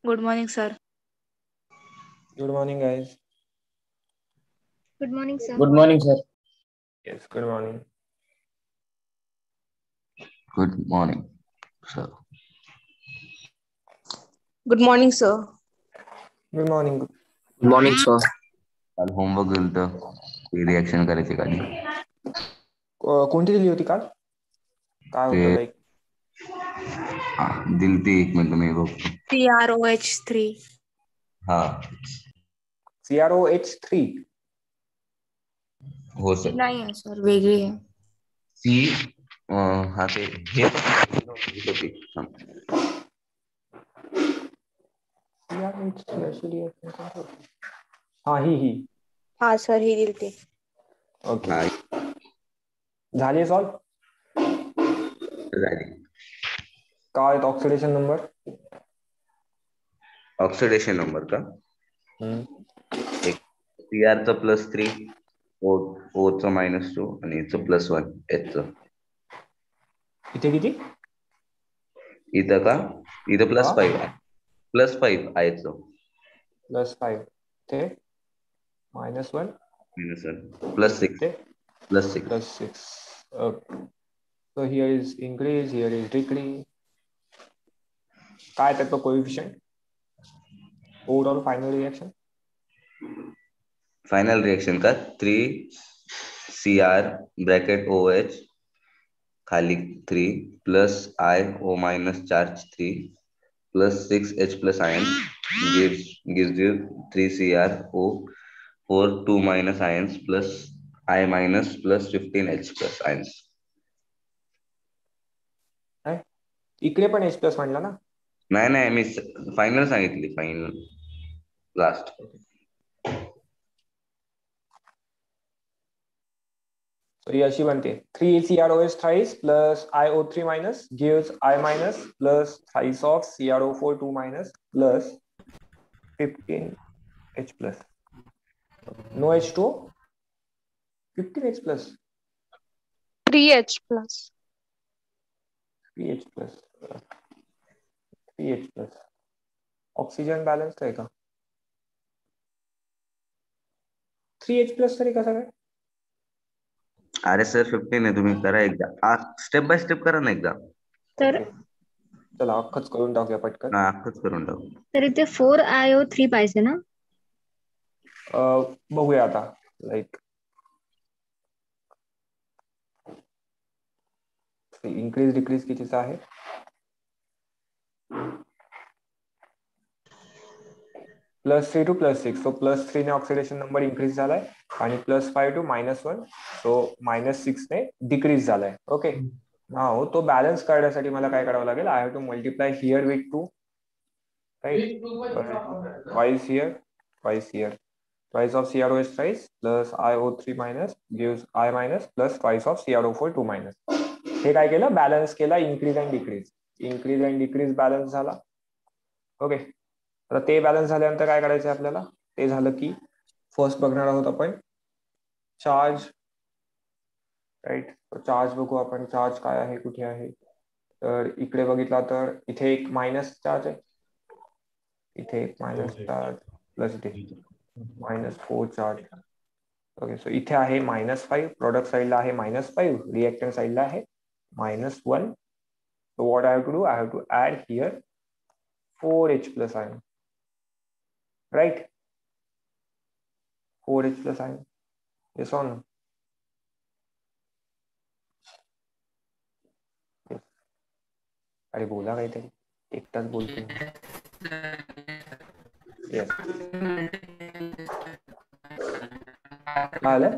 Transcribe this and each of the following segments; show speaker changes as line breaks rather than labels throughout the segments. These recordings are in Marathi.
Good morning, sir.
Good morning, guys.
Good morning, sir.
Good morning, sir.
Yes, good morning.
Good morning, sir.
Good morning, sir.
Good morning.
Good morning, sir.
काल होमवर्क दिलं होतं रिॲक्शन करायची काढली
कोणती दिली होती काल? काय होतं लाईक?
दिली ती 1 मिनिट मी बघतो.
CROH3.
हा
CROH3.
हो सर.
नाही आहे सर, वेगळी आहे.
सी हा ते हे होती.
CROH3 अशी reaction का होते? हा ही.
हा सर, ही दिलते.
ओके.
हा
झाली सॉल्व?
झाली.
काय ऑक्सिडेशन नंबर?
ऑक्सिडेशन नंबर का? CR चं +3, O चं -2 आणि याचं +1 H चं.
इथे किती?
इथं का? इथं
हा?
+5 आहे. +5 आहे चं.
+5. ते -1.
+6.
ते
+6.
+6. Okay. So here is increase, here is decrease. काय त्याचं coefficient? Overall final reaction?
Final reaction का 3 CR ब्रॅकेट OH खाली 3 plus IO minus charge 3 plus 6H plus ion gives you 3CrO 4 2 minus ions plus I minus plus 15H plus ions.
इकडे पण H प्लस म्हणला ना?
नाही मी फायनल सांगितली. Final last.
So ही अशी बनते 3CrOH thrice plus IO3 minus gives I minus plus thrice of CrO4 2 minus plus 15H plus. No H2O? 15H plus.
3H plus.
3H plus. 3H plus. Oxygen balance आहे का? 3H plus तरी कसं काय?
अरे सर 15 आहे. तुम्ही करा एकदा. स्टेप बाय स्टेप करा ना एकदा.
तर
चला अख्खच करून टाकूया पटकन.
अख्खच करून टाकू.
तर इथे 4IO3 पाहिजे ना?
बघूया आता लाईक इन्क्रीज डिक्रीज कितीचा आहे? +3 to +6. सो +3 ने ऑक्सिडेशन नंबर इन्क्रीज झालाय आणि +5 to -1 सो -6 ने डिक्रीज झालाय. ओके. नाव तो बॅलन्स करण्यासाठी मला काय करावं लागेल? I have to multiply here with 2, right? Twice here. Twice of CrOH thrice plus IO3 minus gives I minus plus twice of CrO4 2 minus. हे काय केलं? बॅलन्स केला. इन्क्रीज अँड डिक्रीज बॅलन्स झाला. ओके. तर ते बॅलन्स झाल्यानंतर काय करायचं आपल्याला? ते झालं की फर्स्ट बघणार आहोत आपण चार्ज, राईट? चार्ज बघू आपण. चार्ज काय आहे, कुठे आहे? तर इकडे बघितला तर इथे एक मायनस चार्ज आहे, इथे एक मायनस चार्ज प्लस इथे -4 चार्ज. ओके. सो इथे आहे -5. प्रोडक्ट साईडला आहे -5. रिएक्टंट साईडला आहे -1. So what I have to do? I have to add here 4H plus ion. Right? 4H plus ion. Yes or no? Yes. अरे बोला काहीतरी. एकटाच बोलतोय. येस. काय आलं?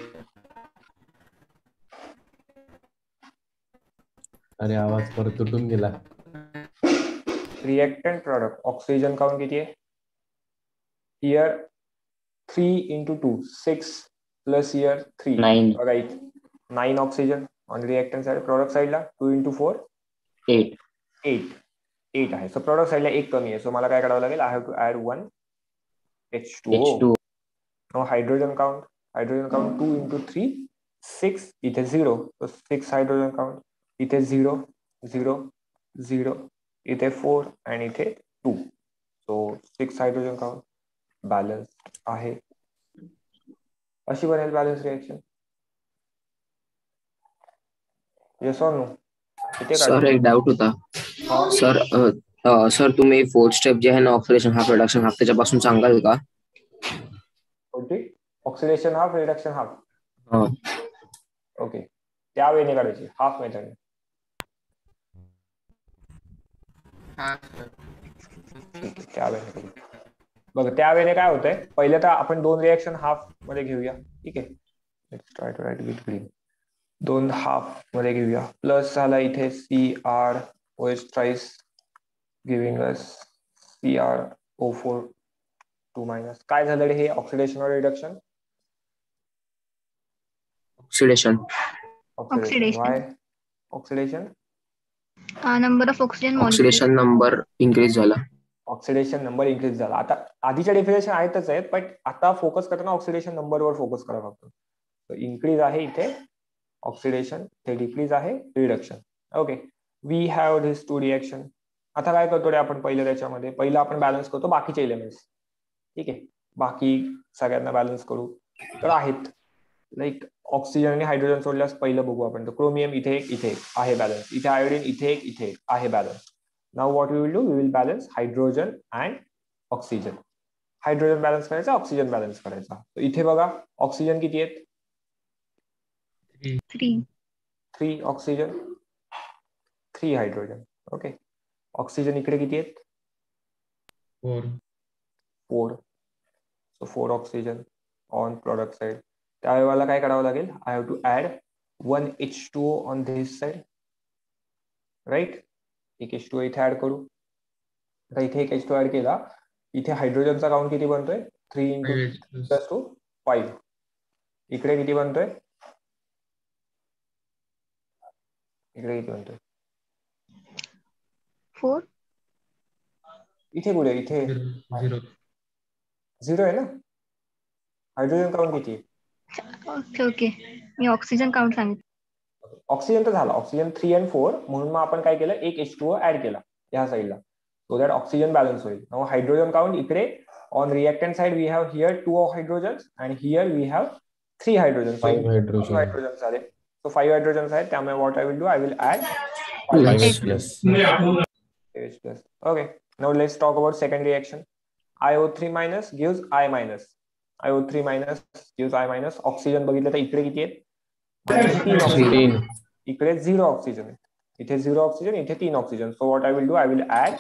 अरे आवाज परत तुटून गेला.
रिएक्टंट प्रोडक्ट ऑक्सिजन काउंट किती आहे? Here 3 into 2 6 plus here 3.
9.
Right. 9 oxygen on reactant side. Product side ला 2 into 4
8.
8 आहे. सो प्रोडक्ट साईडला 1 कमी आहे. सो मला काय करावं लागेल? I have to add 1 H2O. No hydrogen count. 2 into 3 6. इथे 0. So 6 hydrogen count. इथे 0 0 0. इथे 4 आणि इथे 2. So so 6 hydrogen count balance आहे. अशी बनेल बॅलन्स रिएक्शन. येस और नो? इथे
सर एक डाऊट होता.
हा
सर तुम्ही फोर्थ स्टेप जे आहे ना ऑक्सिडेशन हाफ रिडक्शन हाफ त्याच्यापासून सांगाल का?
कोणती? Oxidation half reduction half.
हा.
ओके, त्या वेळेने काढायची हाफ मेथड. त्या वेळेने बघ, त्या वेळेने काय होतंय, पहिले तर आपण 2 रिएक्शन हाफ मध्ये घेऊया. ठीक आहे, let's try to write with green. 2 half मध्ये घेऊया. प्लस झाला इथे CrOH thrice giving us CrO4 2 minus. काय झालं रे हे? ऑक्सिडेशन और reduction?
Oxidation.
Why oxidation?
Number of oxygen molecules.
Oxidation number increase झाला.
ऑक्सिडेशन नंबर इन्क्रीज झाला. आता आधीच्या डेफिनेशन आहेतच आहेत, बट आता फोकस करताना ऑक्सिडेशन नंबरवर फोकस करा फक्त. इन्क्रीज आहे इथे ऑक्सिडेशन, ते डिक्रीज आहे reduction. Okay, we have this 2 reaction. आता काय करतो रे आपण पहिलं त्याच्यामध्ये, पहिलं आपण बॅलन्स करतो बाकीचे एलिमेंट्स. ठीक आहे, बाकी सगळ्यांना बॅलन्स करू. तर आहेत लाईक ऑक्सिजन आणि हायड्रोजन सोडल्यास पहिलं बघू आपण. तर क्रोमियम इथे एक आहे बॅलन्स, इथे आयोडीन इथे एक आहे balance. Now what we will do, we will balance hydrogen and oxygen. Hydrogen balance करायचा, ऑक्सिजन बॅलन्स करायचा. तर इथे बघा ऑक्सिजन किती आहेत? 3 ऑक्सिजन 3 हायड्रोजन. ओके, ऑक्सिजन इकडे किती आहेत? 4. So 4 oxygen on product side. त्यावेळेला काय करावं लागेल, I have to add 1 H2O on this side. Right, एक H2O इथे ऍड करू. आता इथे एक H2O ऍड केला. इथे हायड्रोजनचा काउंट किती बनतोय? 3 × 2 5. इकडे किती बनतोय? इकडे किती बनतोय?
4.
इथे कुठे? इथे 0 आहे ना. हायड्रोजन काउंट किती आहे?
ओके. मी ऑक्सिजन काउंट सांगितलं.
ऑक्सिजन तर झाला, ऑक्सिजन 3 आणि 4. म्हणून मग आपण काय केलं, एक H2O ऍड केला या साईडला, सो दॅट ऑक्सिजन बॅलन्स होईल. नाउ हायड्रोजन काउंट इकडे on reactant side we have here 2 hydrogens and here we have 3 hydrogen.
5 hydrogen.
Hydrogens आले. सो 5 हायड्रोजन्स आहेत. त्यामुळे what I will do, I will add
5H plus.
plus. Okay, now let's talk about second reaction. IO3 minus gives I minus. IO3 minus gives I minus. Oxygen बघितलं तर इकडे किती आहेत? 3 ऑक्सिजन. इकडे 0 ऑक्सिजन आहे. इथे 0 ऑक्सिजन, इथे 3 oxygen. So what I will do, I will add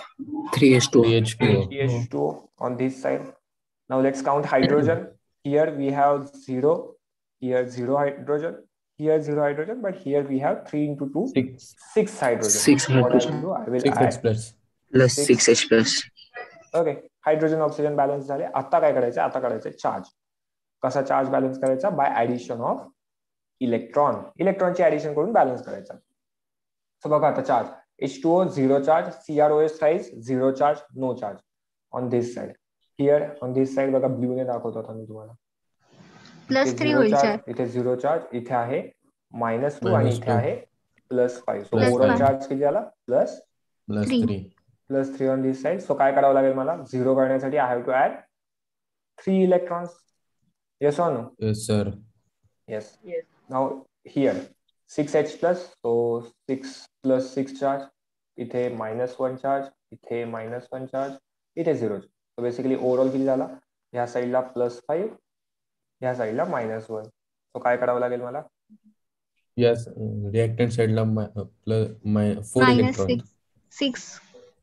3H2O on this side. Now let's count hydrogen. Here we have 0. Here 0 hydrogen. Here 0 hydrogen, but here we have 3 into 2 6 hydrogen.
6
What I will do, I will add
plus
6H plus.
Okay, hydrogen oxygen balance झाले. आता काय करायचं, आता काढायचं चार्ज. कसा चार्ज बॅलन्स करायचा? By addition of electron. इलेक्ट्रॉनची ऍडिशन करून बॅलन्स करायचा. सो बघा आता charge, H2O 0 charge, CrOH thrice 0 charge, no charge on this side. Here on this side बघा ब्ल्यू ने दाखवतो आता मी तुम्हाला.
+3 होईल चार्ज.
इथे 0 चार्ज, इथे आहे -2 आणि इथे आहे +5. सो ओव्हरऑल चार्ज किती झाला?
+3.
+3 ऑन दिस साइड. सो काय करावं लागेल मला? 0 करण्यासाठी I have to add 3 electrons. Yes or no?
Yes sir.
Yes. Now here 6H plus, so 6 + 6 charge. इथे -1 चार्ज, इथे -1 चार्ज, इथे 0. सो बेसिकली ओव्हरऑल किती झाला? ह्या साईडला +5, ह्या साईडला -1. सो काय करावं लागेल मला?
यस, रिएक्टंट साइडला 4 इलेक्ट्रॉन.
6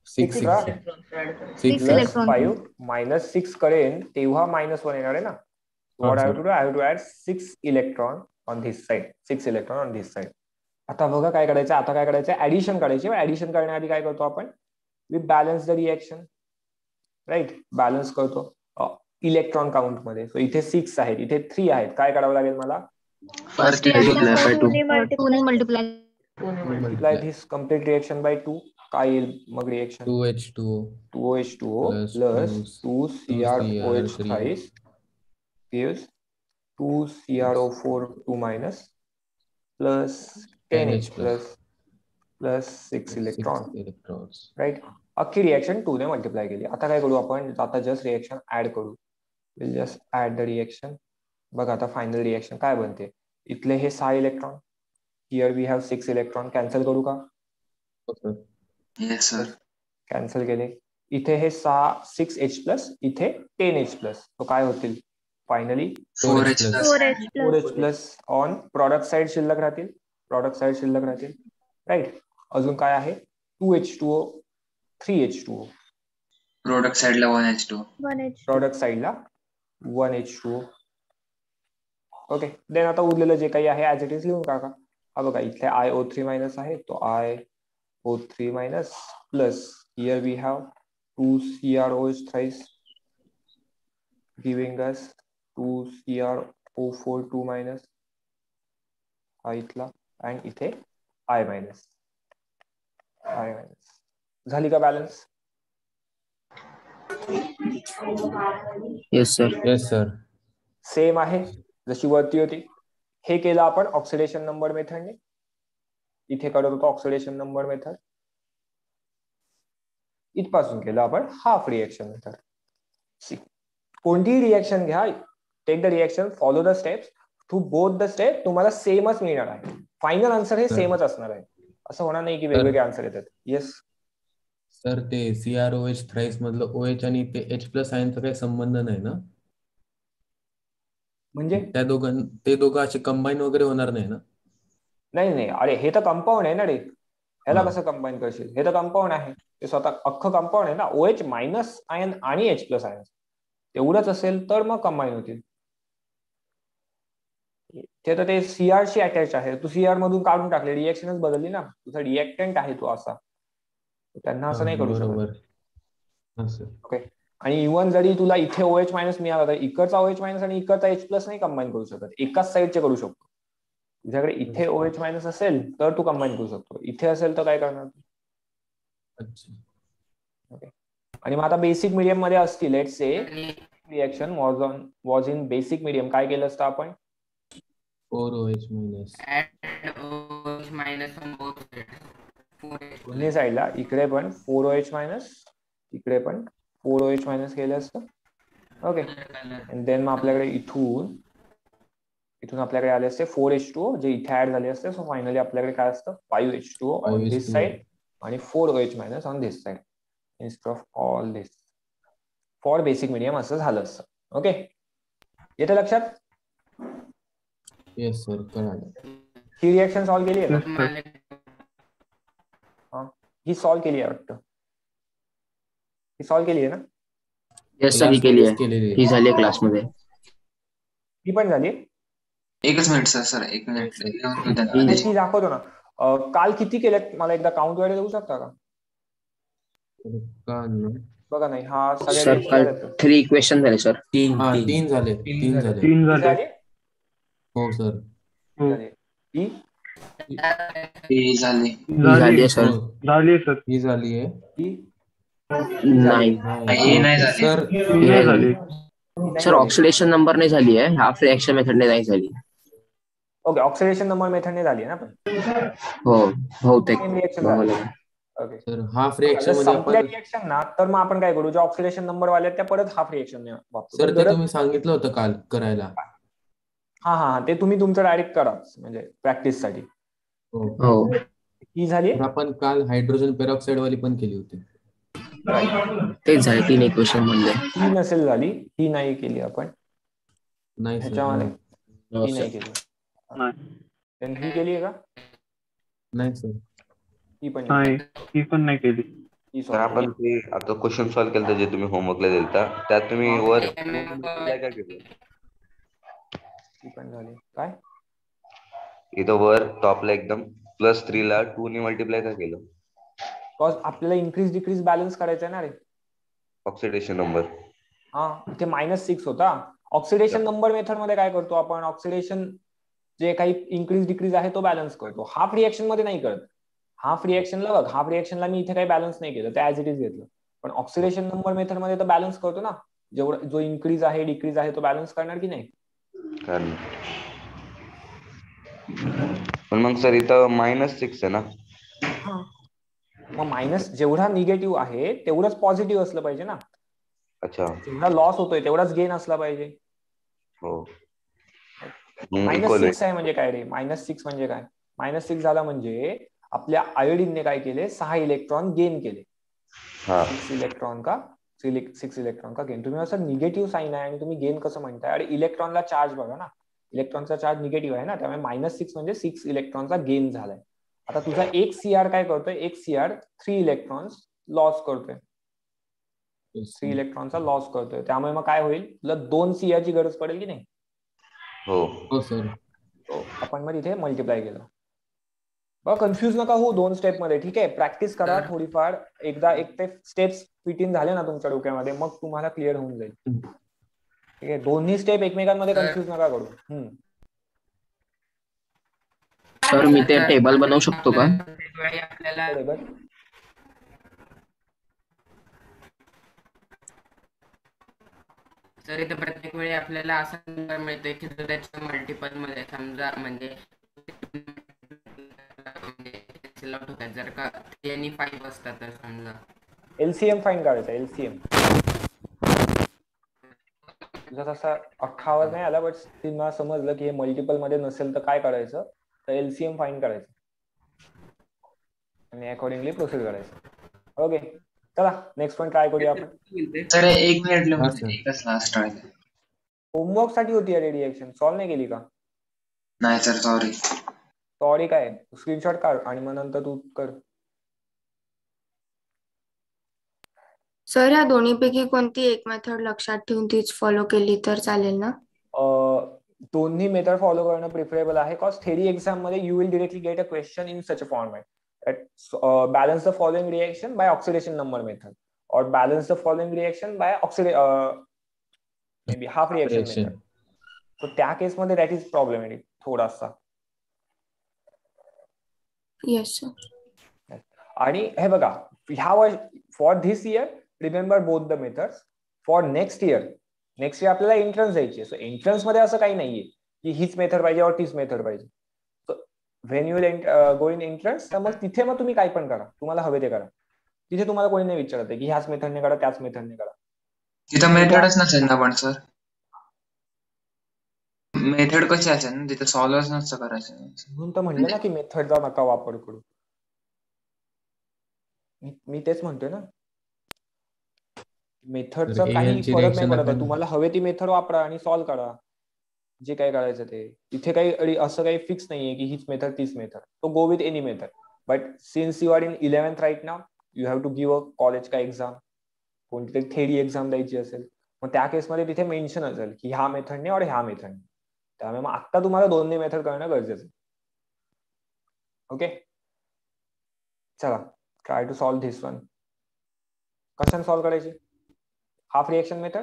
इलेक्ट्रॉन. 5 -6 करेन तेव्हा -1 येणार आहे ना. What I have to do, I have to add 6 electron on this side. 6 electron on this side. आता बघा काय करायचं, आता काय करायचं, ऍडिशन करायची. ऍडिशन करण्याआधी काय करतो आपण? We balance the reaction. Right, balance करतो इलेक्ट्रॉन काउंट मध्ये. सो इथे 6 आहेत, इथे 3 आहेत. काय करावं लागेल मला? Multiply this complete reaction by 2. काय येईल मग reaction? 2H2O plus 2CrOH thrice gives 2CrO4 2 minus plus 10H plus 6 electrons. Right? अख्खी रिएक्शन 2 ने मल्टिप्लाय केली. आता काय करू आपण, आता जस्ट रिएक्शन ऍड करू. Will just add the reaction. बघा आता फायनल रिएक्शन काय बनते. इथले हे 6 electron, here we have 6 electron. Cancel करू का?
Yes sir.
कॅन्सल केले. इथे हे 6H प्लस, इथे 10H प्लस. तो काय होतील finally
4H plus.
4H plus on product side शिल्लक राहतील. प्रॉडक्ट साइड शिल्लक राहतील. राईट. अजून काय आहे 2H2O 3H2O.
प्रोडक्ट साइडला 1H2.
प्रॉडक्ट साइडला 1H2O. ओके. देन आता उरलेलं जे काही आहे ऍज इट इज लिहून टाका. हा बघा इथे IO3 मायनस आहे, तो IO3 minus plus here we have 2 CrOH thrice giving us 2 CrO4 2 minus हा इथला आणि इथे I मायनस. झाली का balance?
Yes sir.
Yes sir.
Same आहे जशी वरती होती. हे केलं आपण ऑक्सिडेशन नंबर मेथडने. इथे करत होतो ऑक्सिडेशन नंबर मेथड. इथपासून केलं आपण हाफ रिएक्शन मेथड. कोणतीही रिएक्शन घ्या, take the reaction, follow the steps. Through both the step तुम्हाला सेमच मिळणार आहे. फायनल आन्सर हे सेमच असणार आहे. असं होणार नाही की वेगवेगळे आन्सर येतात. येस
सर ते CrOH थ्राईस मधलं OH आणि ते H प्लस आयनचा काही संबंध नाही ना?
म्हणजे
ते दोघं असे कंबाईन वगैरे होणार नाही ना?
नाही. अरे हे तर कंपाऊंड आहे ना रे. ह्याला
हा.
कसं कंबाईन करशील? हे तर कंपाऊंड आहे. ते स्वतः अख्खं कंपाऊंड आहे ना. OH मायनस आयन आणि H प्लस आयन तेवढंच असेल तर मग कंबाईन होतील. ते तर ते CR शी अटॅच आहे. तू CR मधून काढून टाकले, रिएक्शनच बदलली ना. तुझा रिएक्टंट आहे तो असा. त्यांना असं नाही करू शकत.
बरोबर.
ओके. आणि इव्हन जरी तुला इथे OH मायनस मिळाला तर इकडचा OH मायनस आणि इकडचा H प्लस नाही कंबाईन करू शकत. एकाच साईडचे करू शकतो. तुझ्याकडे इथे OH मायनस असेल तर तू कंबाईन करू शकतो. इथे असेल तर काय करणार?
अच्छा.
ओके. आणि मग आता बेसिक मीडियम मध्ये असतील, let's say reaction was in basic medium. काय केलं असतं आपण?
4OH मायनस
दोन्ही साईडला इकडे पण 4OH मायनस, इकडे पण 4OH मायनस केलं असतं. ओके. आणि देन मग आपल्याकडे इथून आपल्याकडे आले असते 4H2O जे इथे ऍड झाले असते. सो फायनली आपल्याकडे काय असतं 5H2O ऑन दिस साइड आणि 4OH minus on this side instead of all this. For basic medium असं झालं असतं. ओके. येतं लक्षात?
येस सर, कळालं.
ही रिएक्शन सॉल्व्ह केली आहे ना? ही सॉल्व्ह केली आहे वाटतं. ही सॉल्व्ह केली आहे ना?
येस सर, ही केली आहे. ही झाली आहे क्लासमध्ये.
ही पण झाली.
एकच मिनिट सर. एक मिनिट.
ती दाखवतो ना. काल किती केल्यात मला एकदा काउंट वगैरे देऊ शकता का? बघा नाही हा
सर काल 3 इक्वेशन झाले सर.
तीन झाले. हो सर.
ही झाली.
झाली आहे सर.
ही झाली आहे.
नाही
सर.
सर ऑक्सिडेशन नंबर नाही झाली आहे. हाफ रिएक्शन मेथडने नाही झाली.
ओके. ऑक्सिडेशन नंबर मेथडने झाली आहे ना पण?
हो बहुतेक.
ओके.
सर हाफ रिएक्शन मध्ये
संपल्या रिएक्शन ना तर मग आपण काय करू, जे ऑक्सिडेशन नंबर वाले त्या परत हाफ रिएक्शन वापरू.
सर ते तुम्ही सांगितलं होतं काल करायला.
हा ते तुम्ही तुमचं डायरेक्ट करा म्हणजे प्रॅक्टिस साठी.
हो.
ही झाली.
आपण काल हायड्रोजन पेरॉक्साइड वाली पण केली होती.
तेच झाली 3 इक्वेशन मध्ये.
ही नसेल झाली, ही नाही केली आपण.
नाही
ह्याच्यामध्ये ही नाही केली. ही केली आहे का?
नाही सर.
ही पण
नाही केली.
तर आपण ते आता क्वेश्चन सॉल्व्ह केलं जे तुम्ही होमवर्कला दिलता त्यात तुम्ही वर काय केलं?
ही पण झाली. काय
इथं वर टॉपला एकदम +3 ला 2 ने मल्टिप्लाय का केलं?
बिकॉज आपल्याला इन्क्रीज डिक्रीज बॅलन्स करायचं आहे ना रे.
Oxidation number.
इथे -6 होता. ऑक्सिडेशन नंबर मेथड मध्ये काय करतो आपण, ऑक्सिडेशन जे काही इन्क्रीज डिक्रीज आहे तो बॅलन्स करतो. हाफ रिएक्शन मध्ये नाही करत. हाफ रिएक्शनला बघ, हाफ रिएक्शनला मी इथे काही बॅलन्स नाही केलं, ते ऍज इट इज घेतलं. पण ऑक्सिडेशन नंबर मेथड मध्ये तर बॅलन्स करतो ना. जेवढा जो इन्क्रीज आहे डिक्रीज आहे तो बॅलन्स करणार की नाही?
पण मग सर इथं -6 आहे ना.
मग मायनस जेवढा निगेटिव्ह आहे तेवढंच पॉझिटिव्ह असलं पाहिजे ना.
अच्छा.
जेवढा लॉस होतोय तेवढाच गेन असला पाहिजे.
हो.
मायनस 6 आहे म्हणजे काय रे? मायनस 6 म्हणजे काय? मायनस 6 झाला म्हणजे आपल्या आयोडीनने काय केले? 6 इलेक्ट्रॉन गेन केले. 6 इलेक्ट्रॉन का गेन. तुम्ही असं निगेटिव्ह साईन आहे आणि तुम्ही गेन कसं म्हणताय? आणि इलेक्ट्रॉनला चार्ज बघा ना, इलेक्ट्रॉनचा चार्ज निगेटिव्ह आहे ना, त्यामुळे मायनस 6 म्हणजे 6 इलेक्ट्रॉनचा गेन झालाय. आता तुझा एक सीआर काय करतोय? एक सीआर 3 इलेक्ट्रॉन्स लॉस करतोय. 3 इलेक्ट्रॉनचा लॉस करतोय. त्यामुळे मग काय होईल? तुला 2 सीआरची गरज पडेल की नाही?
हो
सर.
आपण मग इथे मल्टिप्लाय केलं. कन्फ्युज नका हो 2 स्टेप मध्ये. ठीक आहे, प्रॅक्टिस करा थोडीफार. एकदा एक ते स्टेप्स फिट इन झाले ना तुमच्या डोक्यामध्ये, मग तुम्हाला क्लिअर होऊन जाईल. ठीक आहे, दोन्ही स्टेप एकमेकांमध्ये कन्फ्युज नका करू.
सर मी ते टेबल बनवू शकतो का?
तर इथे प्रत्येक वेळी आपल्याला असा नंबर मिळतोय की जो त्याच्या मल्टिपल मध्ये समजा म्हणजे जर का 3 आणि 5 असतात तर समजा
एलसीएम फाईन काढायचा. एलसीएम तुझा तसा अख्खा आवाज नाही आला, बट मला समजलं की हे मल्टिपल मध्ये नसेल तर काय करायचं, तर एलसीएम फाईन करायचं आणि अकॉर्डिंगली प्रोसीड करायचं. ओके, चला नेक्स्ट पॉईंट ट्राय करूया आपण.
सर 1 मिनिट एकच लास्ट आहे.
होमवर्क साठी होती अरे रिएक्शन, सॉल्व्ह नाही केली का?
नाही सर, सॉरी.
सॉरी काय? स्क्रीनशॉट काढ आणि मग नंतर तू कर.
सर ह्या दोन्हीपैकी कोणती एक मेथड लक्षात ठेवून तीच फॉलो केली तर चालेल ना?
दोन्ही मेथड फॉलो करणं प्रिफरेबल आहे. कॉज थेरी एक्झाम मध्ये you will directly get a question in such a format. Balance the following reaction by oxidation number method or balance the following reaction by maybe half reaction method. So त्या केस मध्ये that is problematic थोडासा.
Yes sir.
आणि हे बघा, for this year remember both the methods. For next year आपल्याला एंट्रन्स द्यायची. सो एंट्रन्स मध्ये असं काही नाहीये की हीच मेथड पाहिजे और तीच मेथड पाहिजे. When you will go in entrance, तर मग तिथे मग तुम्ही काय पण करा, तुम्हाला हवे ते करा. तिथे तुम्हाला कोणी नाही विचारत की ह्याच मेथडने करा त्याच मेथडने करा.
तिथं मेथडच नसेल ना पण सर, मेथड कशी असेल ना तिथे सॉल्व्हच नसतं करायचं.
म्हणून तर म्हणलं ना की मेथडचा नका वापर करू. मी तेच म्हणतोय ना, मेथडचा काही फरक नाही पडत आहे. तुम्हाला हवे ती मेथड वापरा आणि सॉल्व्ह करा जे काय करायचं ते. तिथे काही असं काही फिक्स नाहीये की हीच मेथड तीच method. To go with any method. But since you are in 11th right now, you have to give a college का एक्झाम, कोणती तरी थेरी एक्झाम द्यायची असेल, मग त्या केसमध्ये तिथे मेन्शन असेल की ह्या मेथडने और ह्या मेथडने. त्यामुळे मग आता तुम्हाला दोन्ही मेथड करणं गरजेचं आहे. ओके, चला try to solve this one. कशाने सॉल्व करायची? Half reaction method?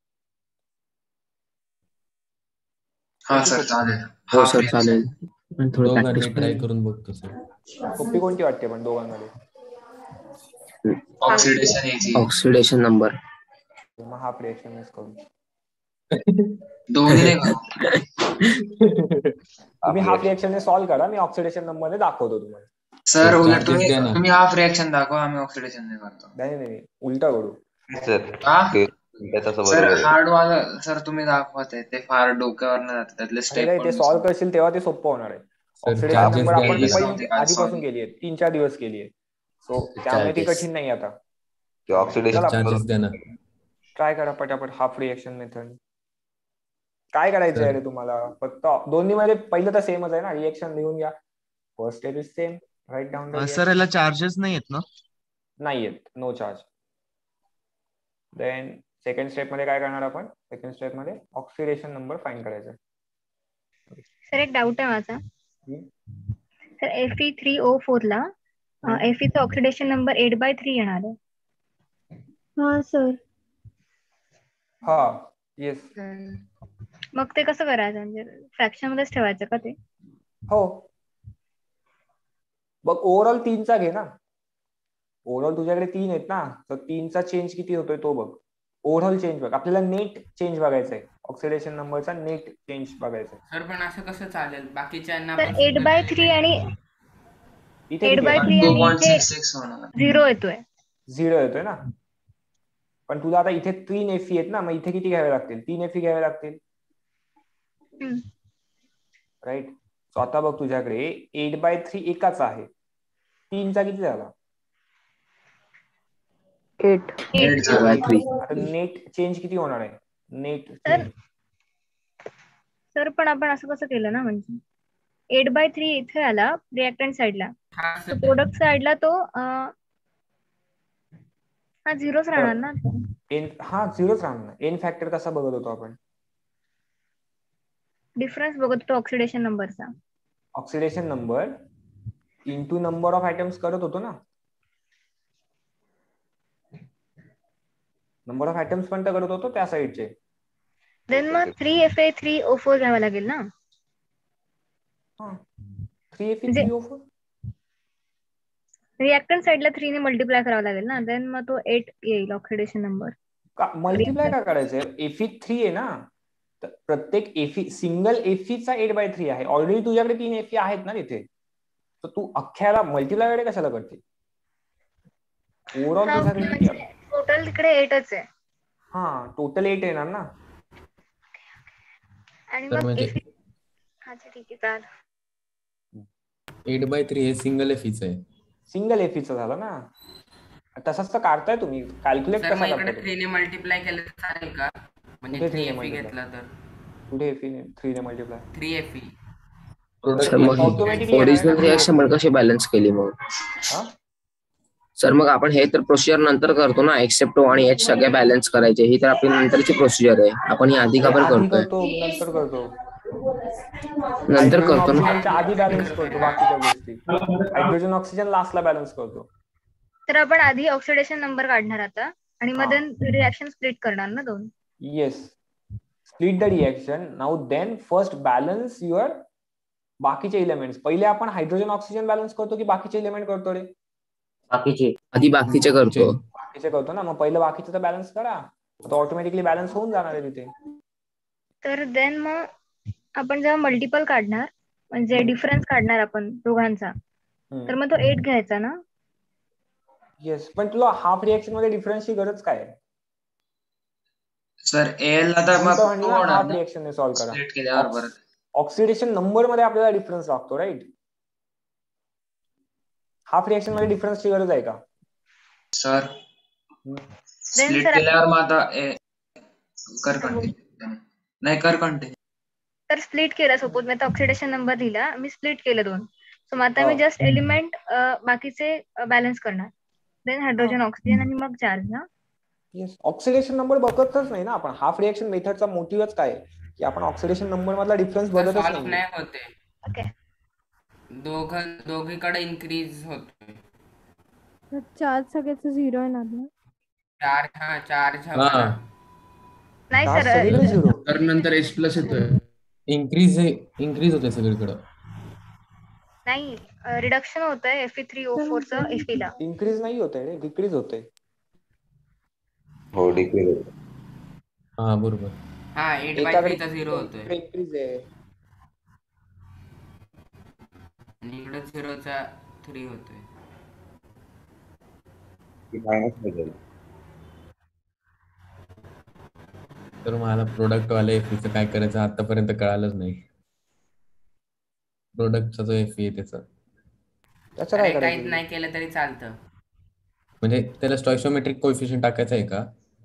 हा सर चालेल.
हो सर चालेल.
दोघांनी ट्राय करून बघतो सर.
सोपी कोणती वाटते पण दोघांमध्ये?
Oxidation number.
मग हाफ रिएक्शन करू.
दोन्ही नाही करू.
तुम्ही हाफ रिएक्शन सॉल्व करा, मी ऑक्सिडेशन नंबरने दाखवतो तुम्हाला.
सर उलट तुम्ही हाफ रिएक्शन दाखवा, आम्ही ऑक्सिडेशन नाही करतो.
नाही उलटा करू.
सर हार्ड वाला सर तुम्ही दाखवत आहे ते फार डोक्यावर न जात. त्यातले स्टेप
ते सॉल्व करशील तेव्हा ते सोपं होणार आहे. ऑक्सिडेशन नंबर आपण आधीपासून केली आहे, 3-4 दिवस केली आहे. सो त्यामुळे ती कठीण नाही आता. ट्राय करा पटापट हाफ रिएक्शन मेथड. काय करायचं आहे रे तुम्हाला? फक्त दोन्ही मध्ये पहिलं तर सेमच आहे ना, रिएक्शन लिहून घ्या. First step is same, write down.
Sir याला चार्जेस नाही आहेत ना?
नाही आहेत, no charge. Then second step मध्ये काय करणार आपण? सेकंड स्टेप मध्ये ऑक्सिडेशन नंबर फाइंड करायचा.
सर एक डाऊट आहे माझा. सर Fe3O4 ला Fe चा ऑक्सिडेशन नंबर 8/3 येणार आहे.
हा सर.
हा येस.
मग ते कसं करायचं? म्हणजे फ्रॅक्शन मध्येच ठेवायचं का ते?
हो. बघ ओव्हरऑल 3चा घे ना. ओव्हरऑल तुझ्याकडे 3 आहेत ना, तर 3चा चेंज किती होतोय तो बघ. ओव्हरऑल चेंज बघ. आपल्याला नेट चेंज बघायचा आहे. ऑक्सिडेशन नंबरचा नेट चेंज बघायचा आहे.
सर पण असं कसं चालेल? बाकीच्यांना
8/3 आणि
इथे
8/3 आणि इथे
2.66 होणार.
0 येतोय.
0 येतोय ना. पण तुला आता इथे 3 Fe आहेत ना, मग इथे किती घ्यावे लागतील? 3 Fe घ्यावे लागतील,
हम्म.
राईट. सो आता बघ तुझ्याकडे 8/3 एकाच आहे, 3चा किती झाला?
8.
8 झाला.
8/3.
आता नेट चेंज किती होणार आहे? नेट
तर
चेंज
सर पण आपण असं कसं केलं ना, म्हणजे 8/3 इथे आला रिएक्टंट साईडला,
हा
तर
सर
प्रोडक्ट साईडला तो हा 0च राहणार ना.
हा 0च राहणार. एन फॅक्टर कसा बघत होतो आपण?
डिफरन्स बघत होतो ऑक्सिडेशन नंबरचा.
Oxidation number into number of items करत होतो ना. नंबर ऑफ आयटम्स पण तर करत होतो त्या साईडचे.
देन मग 3Fa3O4 घ्यावा लागेल ना.
3Fe3O4
रिएक्टंट साईडला 3 ने मल्टिप्लाय करावा लागेल ना. देन मग तो 8 येईल ऑक्सिडेशन नंबर.
का मल्टिप्लाय का करायचंय? Fe3 आहे ना, तर प्रत्येक Fe सिंगल Feचा 8/3 आहे. ऑलरेडी तुझ्याकडे 3 Fe आहेत ना तिथे, तर तू अख्ख्याला मल्टिप्लाय कशाला करते? ओव्हरऑल तुझ्याकडे किती आहे?
टोटल तिकडे 8च आहे.
हा टोटल 8 येणार ना.
आणि
तर
मग
म्हणजे
अच्छा ठीक आहे चालेल.
8/3 हे सिंगल एफीच आहे.
सिंगल एफीचा झाला ना. तसंच तर काढताय तुम्ही. कॅल्क्युलेट
सर मग
कसा
इकडे
करताय?
3 ने मल्टिप्लाय केलं तर चालेल का? म्हणजे
कुठे 3 ने
3 Fe
multiply?
घेतला तर
कुठे 3 ने मल्टिप्लाय?
3 Fe.
सर मग
ऑटोमॅटिकली
ओरिजिनल रिएक्शन पण कशी बॅलन्स केली मग? सर मग आपण हे तर प्रोसिजर नंतर करतो ना, एक्सेप्ट O आणि H सगळे बॅलन्स करायचे. ही तर आपली नंतरची प्रोसिजर आहे. आपण ही आधी का बरं
आधी
करतोय?
करतो नंतर करतो.
नंतर
हायड्रोजन
करतो ना.
ऑक्सिजनच्या आधी बॅलन्स करतो बाकीच्या गोष्टी. हायड्रोजन ऑक्सिजन लास्टला बॅलन्स करतो.
तर आपण आधी ऑक्सिडेशन नंबर काढणार आता आणि मग देन रिएक्शन स्प्लिट करणार ना दोन.
Yes, split the reaction. Now then first balance your बाकीचे एलिमेंट्स. पहिले आपण हायड्रोजन ऑक्सिजन बॅलन्स करतो की बाकीचे एलिमेंट करतो रे?
बाकीचे. आधी बाकीचे करतो.
बाकीचे करतो ना. मग पहिलं बाकीचं तर बॅलन्स करा, तो ऑटोमॅटिकली बॅलन्स होऊन जाणार आहे तिथे.
तर देन मग आपण जेव्हा मल्टिपल काढणार, म्हणजे डिफरन्स काढणार आपण दोघांचा, तर मग तो 8 घ्यायचा ना.
येस, पण तुला हाफ रिएक्शन मध्ये डिफरन्सची गरज काय आहे?
सर एल ला तर मग
म्हणलं ना हाफ रिएक्शन ने सॉल्व्ह करा.
स्प्लिट केल्यावर परत
ऑक्सिडेशन नंबर मध्ये आपल्याला डिफरन्स लागतो, राईट? हाफ रिएक्शन मध्ये डिफरन्सची गरज आहे का?
सर स्प्लिट केल्यावर मग आता कर कंटिन्यू. नाही कर कंटिन्यू.
तर स्प्लिट केलं, सपोज मी आता ऑक्सिडेशन नंबर दिला, मी स्प्लिट केलं 2. सो मग आता मी जस्ट एलिमेंट बाकीचे बॅलन्स करणार. देन हायड्रोजन ऑक्सिजन आणि मग चार्ज ना.
येस, ऑक्सिडेशन नंबर बघतच नाही ना आपण. हाफ रिएक्शन मेथडचा मोटिव्हच काय की आपण ऑक्सिडेशन नंबर मधला डिफरन्स बघतच नाही.
होते.
ओके,
दोघीकडे इन्क्रीज होतोय.
चार्ज सगळ्याच 0 येणार ना.
चार्ज
नाही सर,
तर नंतर H+ येतोय. इन्क्रीज होते सगळीकडे.
नाही रिडक्शन होतंय Fe3O4 चं Fe ला.
इन्क्रीज नाही होतंय रे, डिक्रीज होतंय.
हो डिक्रीज होते.
हा बरोबर.
8/3 चा 0 होतोय
इन्क्रीज आहे
आणि इकडे 0 चा 3 होतोय.
तर मला प्रोडक्ट वाले एफीचं काय करायचं आतापर्यंत कळालंच नाही. प्रोडक्टचा जो एफी आहे त्याचं
काय
काहीच नाही केलं तरी चालतं.
म्हणजे त्याला स्टॉइशियोमेट्रिक कोएफिशियंट टाकायचं आहे का?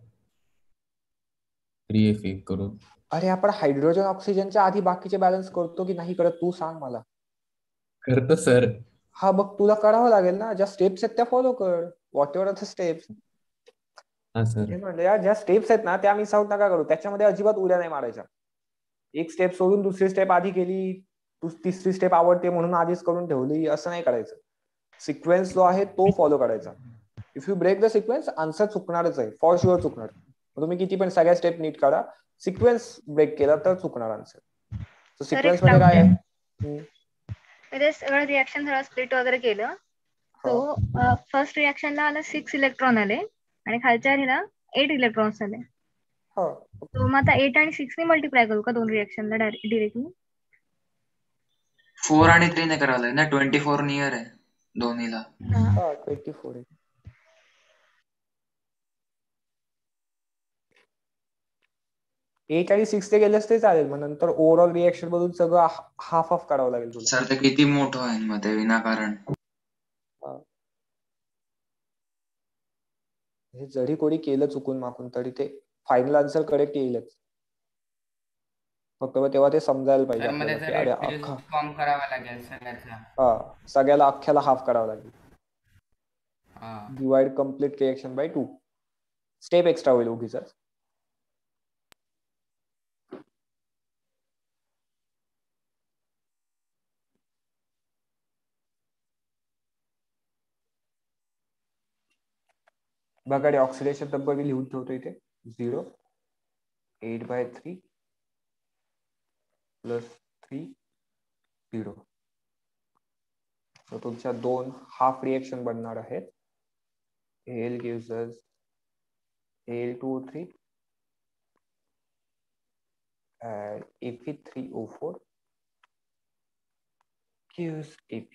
3Fe करून.
अरे आपण हायड्रोजन ऑक्सिजनच्या आधी बाकीचे बॅलन्स करतो की नाही करत, तू सांग मला.
करतो सर.
हा बघ, तुला करावं लागेल ना. ज्या स्टेप्स आहेत त्या फॉलो कर. Whatever the steps.
हा सर.
म्हणजे या ज्या स्टेप्स आहेत ना त्या मिस आउट नका करू. त्याच्यामध्ये अजिबात उड्या नाही मारायच्या. एक स्टेप सोडून दुसरी स्टेप आधी केली, तिसरी स्टेप आवडते म्हणून आधीच करून ठेवली, असं नाही करायचं. सिक्वेन्स जो आहे तो फॉलो करायचा. If you break the sequence, answer चुकणारच आहे, फॉर शुअर चुकणार. तुम्ही किती पण सगळ्या स्टेप नीट करा, सिक्वेन्स ब्रेक केला तर चुकणार आन्सर. सो सिक्वेन्स मध्ये काय आहे?
सगळं रिएक्शन सगळं स्प्लिट वगैरे केलं. सो फर्स्ट रिएक्शनला आला 6 इलेक्ट्रॉन आले आणि खालच्या ह्याला 8 इलेक्ट्रॉन्स आले. तो मग आता 8 आणि 6 ने मल्टिप्लाय करू का दोन रिएक्शनला डिरेक्टली?
4 आणि 3 ने करावं लागेल ना. 24 नियर आहे. दोन्हीला.
24 आहे. एट आणि 6 ते गेलेस ते चालेल, मग नंतर ओव्हरऑल रिएक्शन मधून सगळं हाफ हाफ काढावं लागेल तुला.
सर ते किती मोठं होईल मग ते विनाकारण.
हे जरी कोणी केलं चुकून माकून तरी ते फायनल आन्सर करेक्ट येईलच. फक्त तेव्हा ते समजायला पाहिजे
तर मध्ये
आपल्याला की अरे
जर फॉर्म करावा लागेल सगळ्याचा.
सगळ्याला अख्ख्याला हाफ करावं लागेल.
हा.
Divide complete reaction by 2. Step extra होईल उगीच. बघा ऑक्सिडेशन नंबर मी लिहून ठेवतो इथे. 0 8/3 + 3 0. तर तुमच्या 2 हाफ रिएक्शन बनणार आहेत. Al gives us Al2O3 and Fe3O4 gives Ap.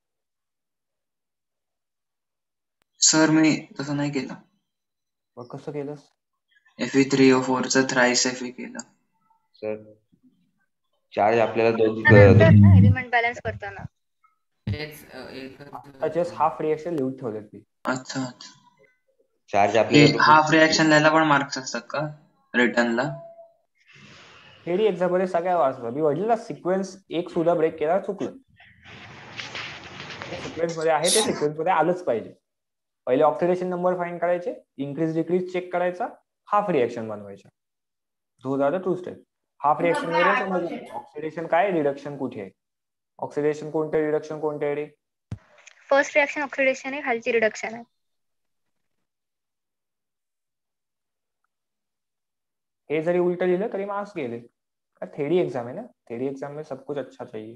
Sir मी तसं नाही केलं.
मग कसं केलंस?
Fe3O4 चं थ्राईस Fe केलं.
सर चार्ज आपल्याला
एलिमेंट बॅलन्स करताना
जस्ट हाफ रिएक्शन लिहून ठेवलेत मी.
अच्छा.
चार्ज आपल्याला
हाफ रिएक्शन द्यायला पण मार्क्स असतात का रिटर्नला?
थेरी एक्झाम मध्ये सगळ्या वाचलं मी. म्हटलं ना सिक्वेन्स एक सुद्धा ब्रेक केला चुकलं. सिक्वेन्स मध्ये आहे ते सिक्वेन्स मध्ये आलंच पाहिजे. पहिले ऑक्सिडेशन नंबर फाइंड करायचे, इंक्रीज डिक्रीज चेक करायचा, हाफ रिएक्शन बनवायचा. Those are the 2 step. Half reaction मध्ये समजलं ऑक्सिडेशन काय, रिडक्शन कुठे आहे. ऑक्सिडेशन कोणते, रिडक्शन कोणते आहे रे?
फर्स्ट रिएक्शन ऑक्सिडेशन आहे, खालची रिडक्शन आहे.
हे जरी उलट लिहिलं तरी मार्क्स गेले. थेरी एग्जाम है ना, थेरी एग्जाम में सब कुछ अच्छा चाहिए.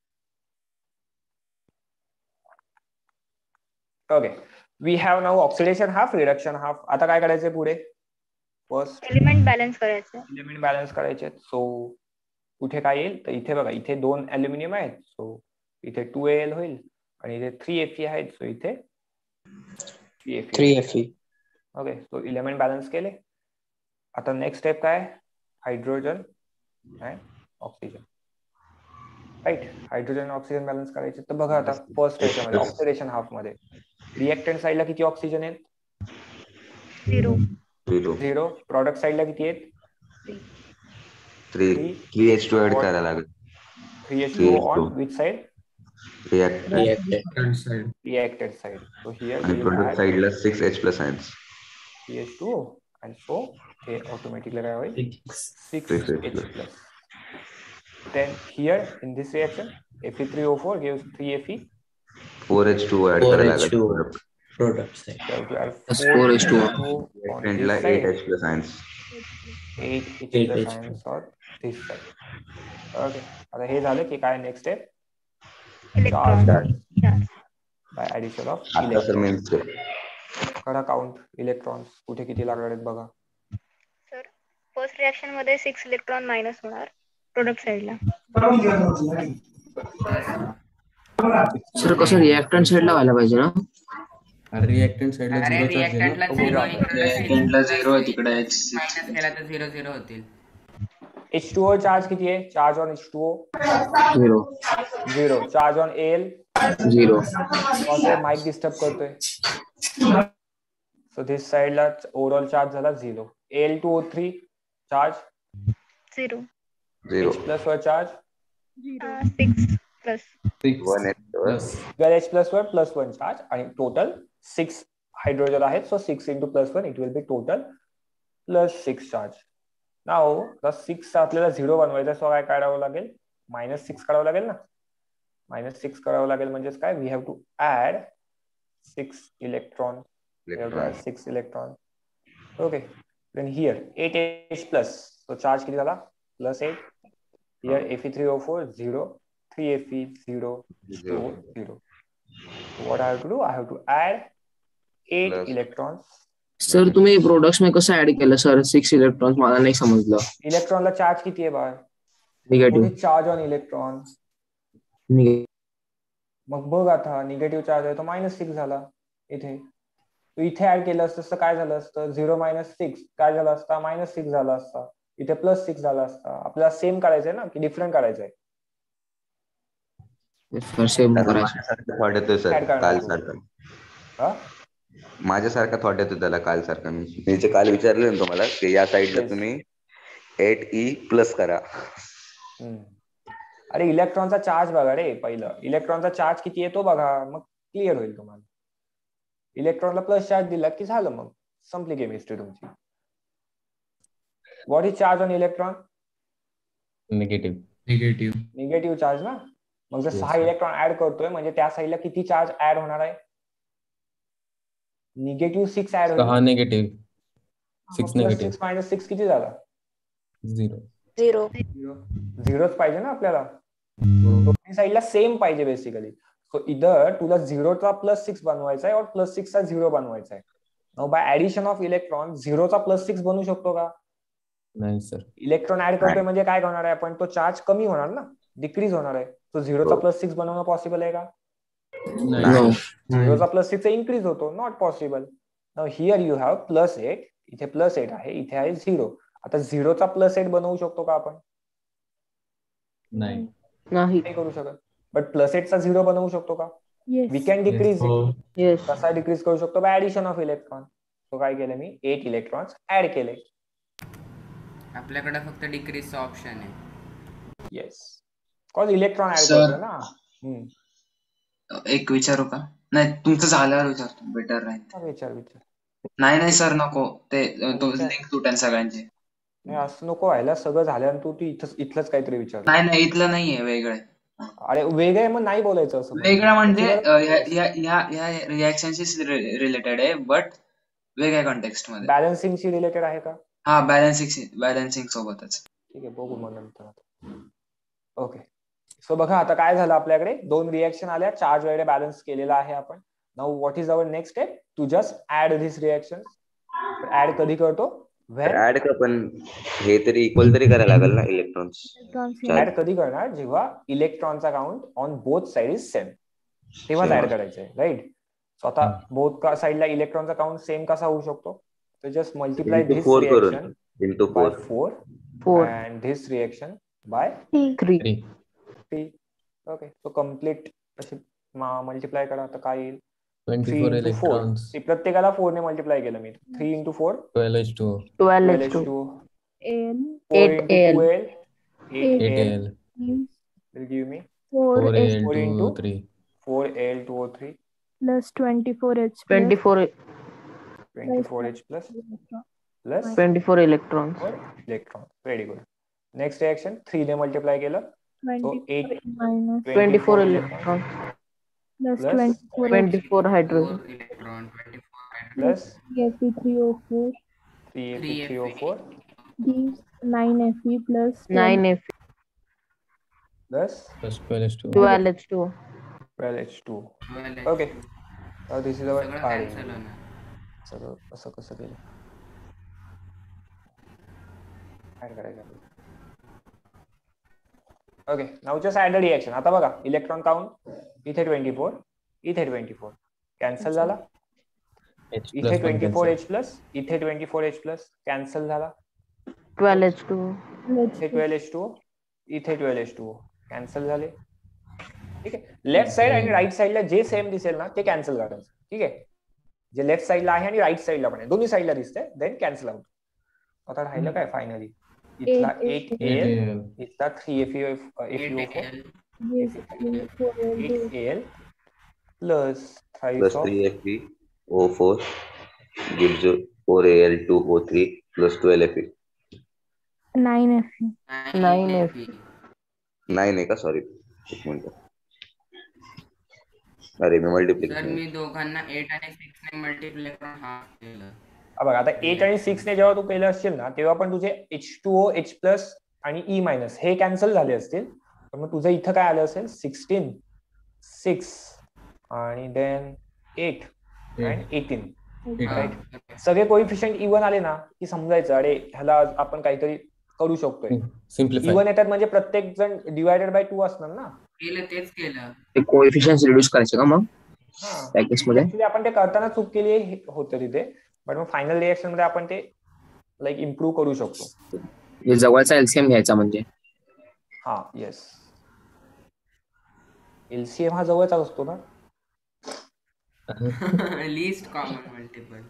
Okay, we have now oxidation half, reduction half. आता काय करायचंय पुढे? फर्स्ट
एलिमेंट बॅलन्स करायचे.
एलिमेंट बॅलन्स करायचे. सो कुठे काय येईल तर इथे बघा, इथे 2 अल्युमिनियम आहेत, सो इथे 2Al होईल आणि इथे 3Fe आहेत, सो इथे 3Fe. Okay, so element balance केले. आता नेक्स्ट स्टेप काय? Hydrogen and oxygen. Right, hydrogen oxygen balance करायचे. तर बघा आता फर्स्ट याच्यामध्ये ऑक्सिडेशन हाफ मध्ये रिएक्टंट साइडला किती ऑक्सिजन आहेत? 0. प्रॉडक्ट साइडला किती आहेत?
3. 3H2 ऍड करायला लागेल.
3H2 on which side?
Reactant
side. So here
आणि प्रोडक्ट साइडला 6H+ ions.
CH2 and so हे ऑटोमॅटिकली काय होईल? 6H+. Then here in this reaction Fe3O4 gives 3Fe.
4H2 add करायला लागेल.
Product
So to add
4H2
on this
ला
side,
8H+ ions.
8H+ ions on this side. Okay, आता हे झालं की काय next step?
Electron
by addition of
आता सर मेन स्टेप.
करा काउंट इलेक्ट्रॉन्स कुठे किती लागणार आहेत बघा.
सर फर्स्ट रिएक्शन मध्ये 6 इलेक्ट्रॉन मायनस होणार प्रोडक्ट साइडला.
सर कसं रिएक्टंट साइडला व्हायला पाहिजे ना?
रिएक्टंट साइडला
अरे
0 चार्ज आहे
रिएक्टंटला
ना.
0
रिएक्टंटला 0 आहे तिकडे
मायनस केला तर 0 होतील.
H2O चार्ज किती आहे? Charge on H2O 0. Charge on Al
0.
Mike disturb करतोय. सो दिस साइडला ओव्हरऑल चार्ज झाला 0. Al2O3 charge
0.
H+ वर चार्ज
6 प्लस
12H+ वर +1 चार्ज आणि टोटल 6 हायड्रोजन आहेत. So 6 × +1 it will be total +6 charge. Now 6 आपल्याला 0 बनवायचा, सो काय काढावं लागेल? -6 काढावं लागेल ना. -6 करावं लागेल म्हणजेच काय? We have to add 6 electron. 6 electron. Okay, then here 8H+. So charge किती झाला? +8. Here Fe3O4 0, 3Fe 0, 0. What I have to do? I have to add 8 electrons.
Sir तुम्ही प्रोडक्ट्स में कसं ऍड केलं सर 6 इलेक्ट्रॉन्स? मला नाही समजलं.
इलेक्ट्रॉनला चार्ज किती आहे बाळ?
निगेटिव्ह.
चार्ज ऑन इलेक्ट्रॉन मग बघ आता निगेटिव्ह चार्ज आहे तो -6 झाला इथे. तू इथे ऍड केलं असतं तर काय झालं असतं, 0 - 6 काय झालं असता, -6 झाला असता. इथे +6 झाला असता. आपल्याला सेम करायचंय ना की डिफरंट करायचंय?
सेम
त्याचा
करायचं.
माझ्यासारखा थॉट येतोय सर,
ऍड करणार
काल
तू.
सारखा.
हा
माझ्यासारखा थॉट येतो त्याला काल सारखा. मी जे काल विचारले ना तुम्हाला की या साईडला
Yes.
तुम्ही 8e प्लस करा.
अरे इलेक्ट्रॉनचा चार्ज बघा रे पहिलं. इलेक्ट्रॉनचा चार्ज किती येतो बघा, मग क्लिअर होईल तुम्हाला. इलेक्ट्रॉनला प्लस चार्ज दिला की झालं, मग संपली केमिस्ट्री तुमची. What is charge on electron? Negative charge ना. मग जर
Yes,
6
sir.
इलेक्ट्रॉन ऍड करतोय म्हणजे त्या साईडला किती चार्ज ऍड होणार आहे? -6 ऍड होईल.
6 निगेटिव्ह, 6 निगेटिव्ह,
+6 - 6 किती झाला?
0.
0.
झिरोच पाहिजे ना आपल्याला. दोन्ही साईडला सेम पाहिजे बेसिकली. सो इधर तुला 0चा +6 बनवायचा आहे और +6चा 0 बनवायचा आहे. Now by addition of electron 0चा +6 बनवू शकतो का?
नाही सर.
इलेक्ट्रॉन ऍड करतोय म्हणजे काय करणार आहे आपण, तो चार्ज कमी होणार ना, डिक्रीज होणार आहे. तो 0चा +6 बनवणं पॉसिबल आहे का?
नाही.
0चा +6 इन्क्रीज होतो, not possible. Now here you have +8, इथे +8 आहे, इथे आहे 0. आता 0चा +8 बनवू शकतो का आपण?
नाही.
नाही.
नाही करू शकत. बट +8चा 0 बनवू शकतो का?
Yes.
We can decrease it.
Yes.
कसा डिक्रीज करू शकतो? By addition of electron. तो काय केलं मी, 8 इलेक्ट्रॉन्स ऍड केले.
आपल्याकडे फक्त डिक्रीजचा ऑप्शन आहे.
Yes, cause electron add
Sir.
करतोय ना.
एक विचारू का? नाही, तुमचं झाल्यावर विचारतो, बेटर राहील.
विचार.
नाही सर, नको. ते तो
विचार.
लिंक तुटेल सगळ्यांची.
नाही असं नको व्हायला. सगळं झाल्यानंतर तू इथलंच काहीतरी विचार.
नाही, इथलं नाहीये, वेगळं आहे.
अरे वेगळं आहे मग नाही बोलायचं असं.
वेगळं म्हणजे ह्या रिॲक्शनशी रिलेटेड आहे, बट वेगळ्या कॉन्टेक्स्ट मध्ये.
बॅलन्सिंगशी रिलेटेड आहे का?
हा, बॅलन्सिंग सोबतच.
ठीक आहे, बघू मग नंतर. ओके, सो बघा आता काय झालं, आपल्याकडे 2 रिएक्शन आल्या, चार्ज वगैरे बॅलन्स केलेला आहे आपण. Now what is our next step? To just add this reaction. Add कधी करतो?
ऍड का पण हे तरी इक्वल तरी करायला लागेल ना इलेक्ट्रॉन्स.
ऍड कधी करणार? जेव्हा इलेक्ट्रॉनचा count on both side is same, तेव्हाच ऍड करायचंय, राईट? सो आता बोथ साइडला इलेक्ट्रॉनचा काउंट सेम कसा होऊ शकतो? तर just multiply this reaction
into
by
4
4 and this reaction by
3.
3. Okay, so complete अशी मल्टिप्लाय करा. आता काय येईल?
24 इलेक्ट्रॉन्स.
प्रत्येकाला 4 ने मल्टिप्लाय केलं मी. 3 into 4
12H2O.
12H2.
8Al
8Al.
will give me
4Al2O3
4Al2O3
plus 24H plus
24H plus
24 electrons.
electron. Very good. Next reaction 3 ने मल्टिप्लाय केलं. So 8
minus
24 electrons
plus
plus
24
hydrogen
4 electron, 24 hydrogen.
plus
Fe3O4
3Fe3O4
gives 9Fe plus
9Fe
plus
12H2O.
12H2O.
12H2.
12H2O.
Okay. Now this is our
सगळं
RNA.
cancel होणार.
सगळं असं कसं केलं? ऍड करायचं. Okay, now just add the reaction. आता बघा इलेक्ट्रॉन काउंट इथे 24, इथे 24 कॅन्सल झाला.
H
इथे
plus
24H प्लस, इथे 24H प्लस कॅन्सल झाला.
12H2O.
इथे 12H2O, इथे 12H2O कॅन्सल झाले. ठीक आहे, लेफ्ट साइड आणि राईट साइडला जे सेम दिसेल ना ते कॅन्सल करायचं. ठीक आहे, जे लेफ्ट साइडला आहे आणि राईट साइडला पण आहे, दोन्ही साइडला दिसते, देन कॅन्सल आउट. आता राहिलं काय फायनली? इथला 8Al, इथला 3Fe4, 8Al plus
plus 3Fe O4 gives you 4Al2O3 plus 12Fe.
9Fe
9Fe.
9 आहे का? सॉरी, एक मिनिट. अरे मी
सर
मल्टिप्लिकेशन.
मी दोघांना 8 आणि 6 ने मल्टिप्लाय करून हाफ केलं.
बघा आता 8 आणि 6 ने जेव्हा तू केलं असशील ना तेव्हा पण तुझे H2O, H प्लस आणि E मायनस हे कॅन्सल झाले असतील. तर मग तुझं इथं काय आलं असेल? 16, 6 आणि देन 8 आणि 18. राईट, सगळे कोइफिशियंट इवन आले ना की समजायचं अरे ह्याला आपण काहीतरी करू शकतोय.
सिम्प्लिफाय.
इवन येतात म्हणजे प्रत्येक जण डिवायडेड बाय 2 असणार ना.
तेच केलं.
ते कोएफिशियंट रिड्यूस करायचे का मग
हा
त्या केसमध्ये?
ऍक्च्युली आपण ते करताना चूक केली होतं तिथे, बट मग फायनल रिएक्शन मध्ये आपण ते लाईक इम्प्रूव्ह करू शकतो.
जवळचा एलसीएम घ्यायचा म्हणजे.
हा येस, एलसीएम हा जवळचा असतो ना.
Least common multiple.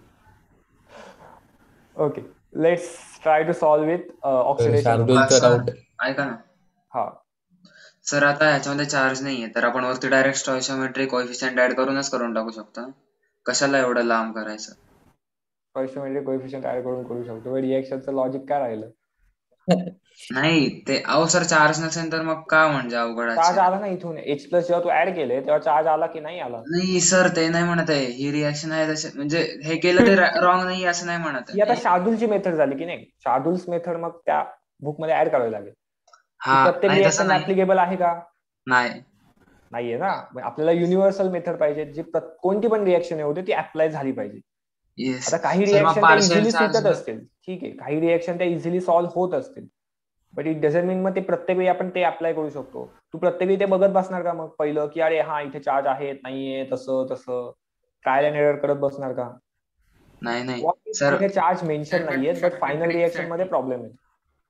Okay, let's try to solve with oxidation.
शार्दूलचा डाऊट.
ऐका ना
हा
सर, आता ह्याच्यामध्ये चार्ज नाहीये तर आपण वरती डायरेक्ट स्टॉइशियोमेट्रिक कोएफिशियंट ऍड करूनच करून टाकू शकतो ना? कशाला एवढं लांब करायचं?
स्टॉइशियोमेट्रिक कोएफिशियंट ऍड करून करू शकतो. रिएक्शनचं लॉजिक काय राहिलं?
नाही ते अहो सर, चार्ज नसेल तर मग का म्हणजे अवघड
चार्ज
आहे?
आला ना इथून, H प्लस जेव्हा तू ऍड केले तेव्हा चार्ज आला की नाही आला?
नाही सर, ते नाही म्हणत आहे. ही रिएक्शन आहे तसे, म्हणजे हे केलं ते रॉंग नाही असं नाही म्हणत
ही आता
आहे.
शार्दूलची मेथड झाली की नाही? शार्दूल्स मेथड मग त्या बुक मध्ये ऍड करावी लागेल.
हा,
प्रत्येक
नाही तसं
रिएक्शन
नाही.
ऍप्लिकेबल आहे का?
नाही.
नाहीये ना. मग आपल्याला युनिव्हर्सल मेथड पाहिजे, जी कोणती पण रिएक्शन होते ती अप्लाय झाली पाहिजे.
येस
आता काही
सर, मग
रिएक्शन त्या
पार्शियल
इझिली
चार्ज
सुटत असतील, ठीक आहे, काही रिएक्शन त्या इझिली सॉल्व्ह होत असतील, बट इट डझंट मीन मग ते प्रत्येक वेळी आपण ते अप्लाय करू शकतो. तू प्रत्येक वेळी ते बघत बसणार का मग पहिलं की अरे हा इथे चार्ज आहे नाहीये, तसं तसं ट्रायल अँड एरर करत बसणार का?
नाही सर.
तिथे चार्ज मेन्शन नाहीयेत, बट फायनल रिएक्शन मध्ये प्रॉब्लेम येतो.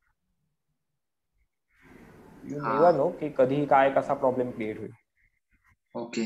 यू नेवर नो की कधी काय कसा प्रॉब्लेम क्रिएट होईल.
ओके.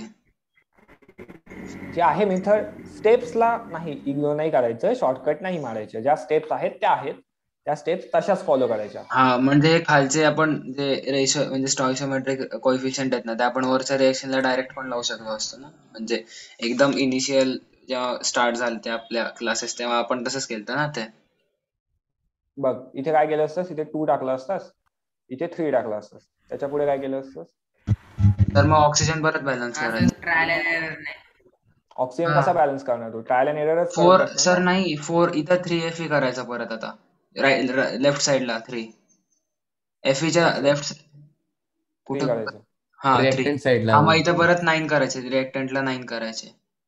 जे आहे मेथड, स्टेप्सला नाही इग्नोर नाही करायचं, शॉर्टकट नाही मारायचे. ज्या स्टेप्स आहेत त्या आहेत, त्या स्टेप्स तशाच फॉलो करायच्या.
हा, म्हणजे खालचे आपण जे रेशो म्हणजे स्टॉइशियोमेट्रिक कोएफिशियंट आहेत ना, ते आपण वरच्या रिएक्शनला डायरेक्ट पण लावू शकतो असतो ना. म्हणजे एकदम इनिशियल जेव्हा स्टार्ट झाले ते आपल्या क्लासेस तेव्हा आपण तसंच केलं ना ते.
बघ इथे काय केलं असतं, इथे 2 टाकलं असतास, इथे 3 टाकलं असतास, त्याच्या पुढे काय केलं असतं?
तर मग ऑक्सिजन परत बॅलन्स करायचं.
ट्रायल अँड एरर नाही.
ऑक्सिजन कसा बॅलन्स करणार तू? ट्रायल अँड एररच करत
4
बसणार
सर
ना.
नाही, 4 इथं 3 Fe करायचा परत आता लेफ्ट साइडला 3 Feच्या लेफ्ट
3
कुठं?
करायचं.
हा 3.
रिएक्टंट साईडला.
हा, मग इथं परत 9 करायचे, रिएक्टंटला 9 करायचे.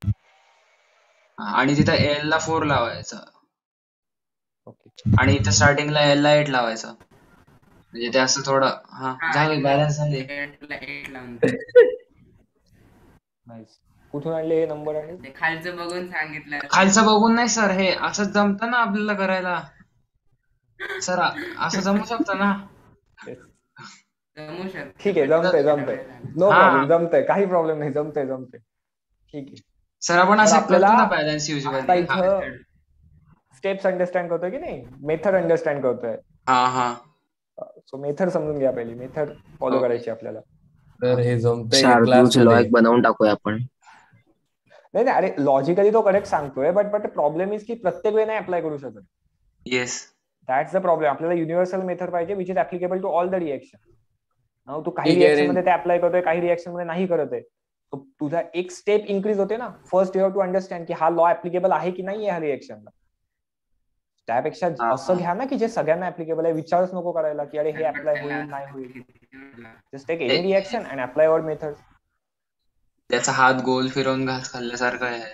आणि तिथं L ला 4 लावायचं.
ओके,
आणि इथं स्टार्टिंगला L ला 8 लावायचं. म्हणजे ते असं थोडं झालं बॅलन्स झाले.
नाईस. कुठून आणले हे नंबर? आणि
खालचं बघून सांगितलं.
खालचं बघून नाही सर, हे असं जमतं ना आपल्याला करायला. सर असं जमू शकतं ना?
जमू शकतं.
ठीक आहे, जमतंय नो प्रॉब्लेम, जमतंय, काही प्रॉब्लेम नाही, जमतंय. ठीक आहे
सर, आपण असं
आपल्याला
करतो ना बॅलन्स
आता
युजली.
इथं स्टेप्स अंडरस्टँड करतोय की नाही, मेथड अंडरस्टँड करतोय.
हा.
सो मेथड समजून घ्या पहिली, मेथड फॉलो करायची आपल्याला.
तर हे जमतंय
शार्दूलचं लॉ एक बनवून टाकूया आपण.
नाही अरे लॉजिकली तो करेक्ट सांगतोय, बट प्रॉब्लेम इज की प्रत्येक वेळी नाही अप्लाय करू शकत.
Yes,
that's the problem. आपल्याला युनिव्हर्सल मेथड पाहिजे which is applicable to all the reaction. तू काही
ठीक आहे
रिएक्शन
रे.
मध्ये ते अप्लाय करतोय, काही रिएक्शन मध्ये नाही करत आहे. तुझा एक स्टेप इन्क्रीज होते ना. First you have to understand की हा लॉ ऍप्लिकेबल आहे की नाही ह्या रिएक्शनला. त्यापेक्षा असं घ्या ना की जे सगळ्यांना ऍप्लिकेबल आहे. विचारच नको करायला की अरे हे अप्लाय होईल नाही होईल. Just take any reaction and apply our method.
त्याचा हात गोल फिरवून घास खाल्ल्यासारखं आहे.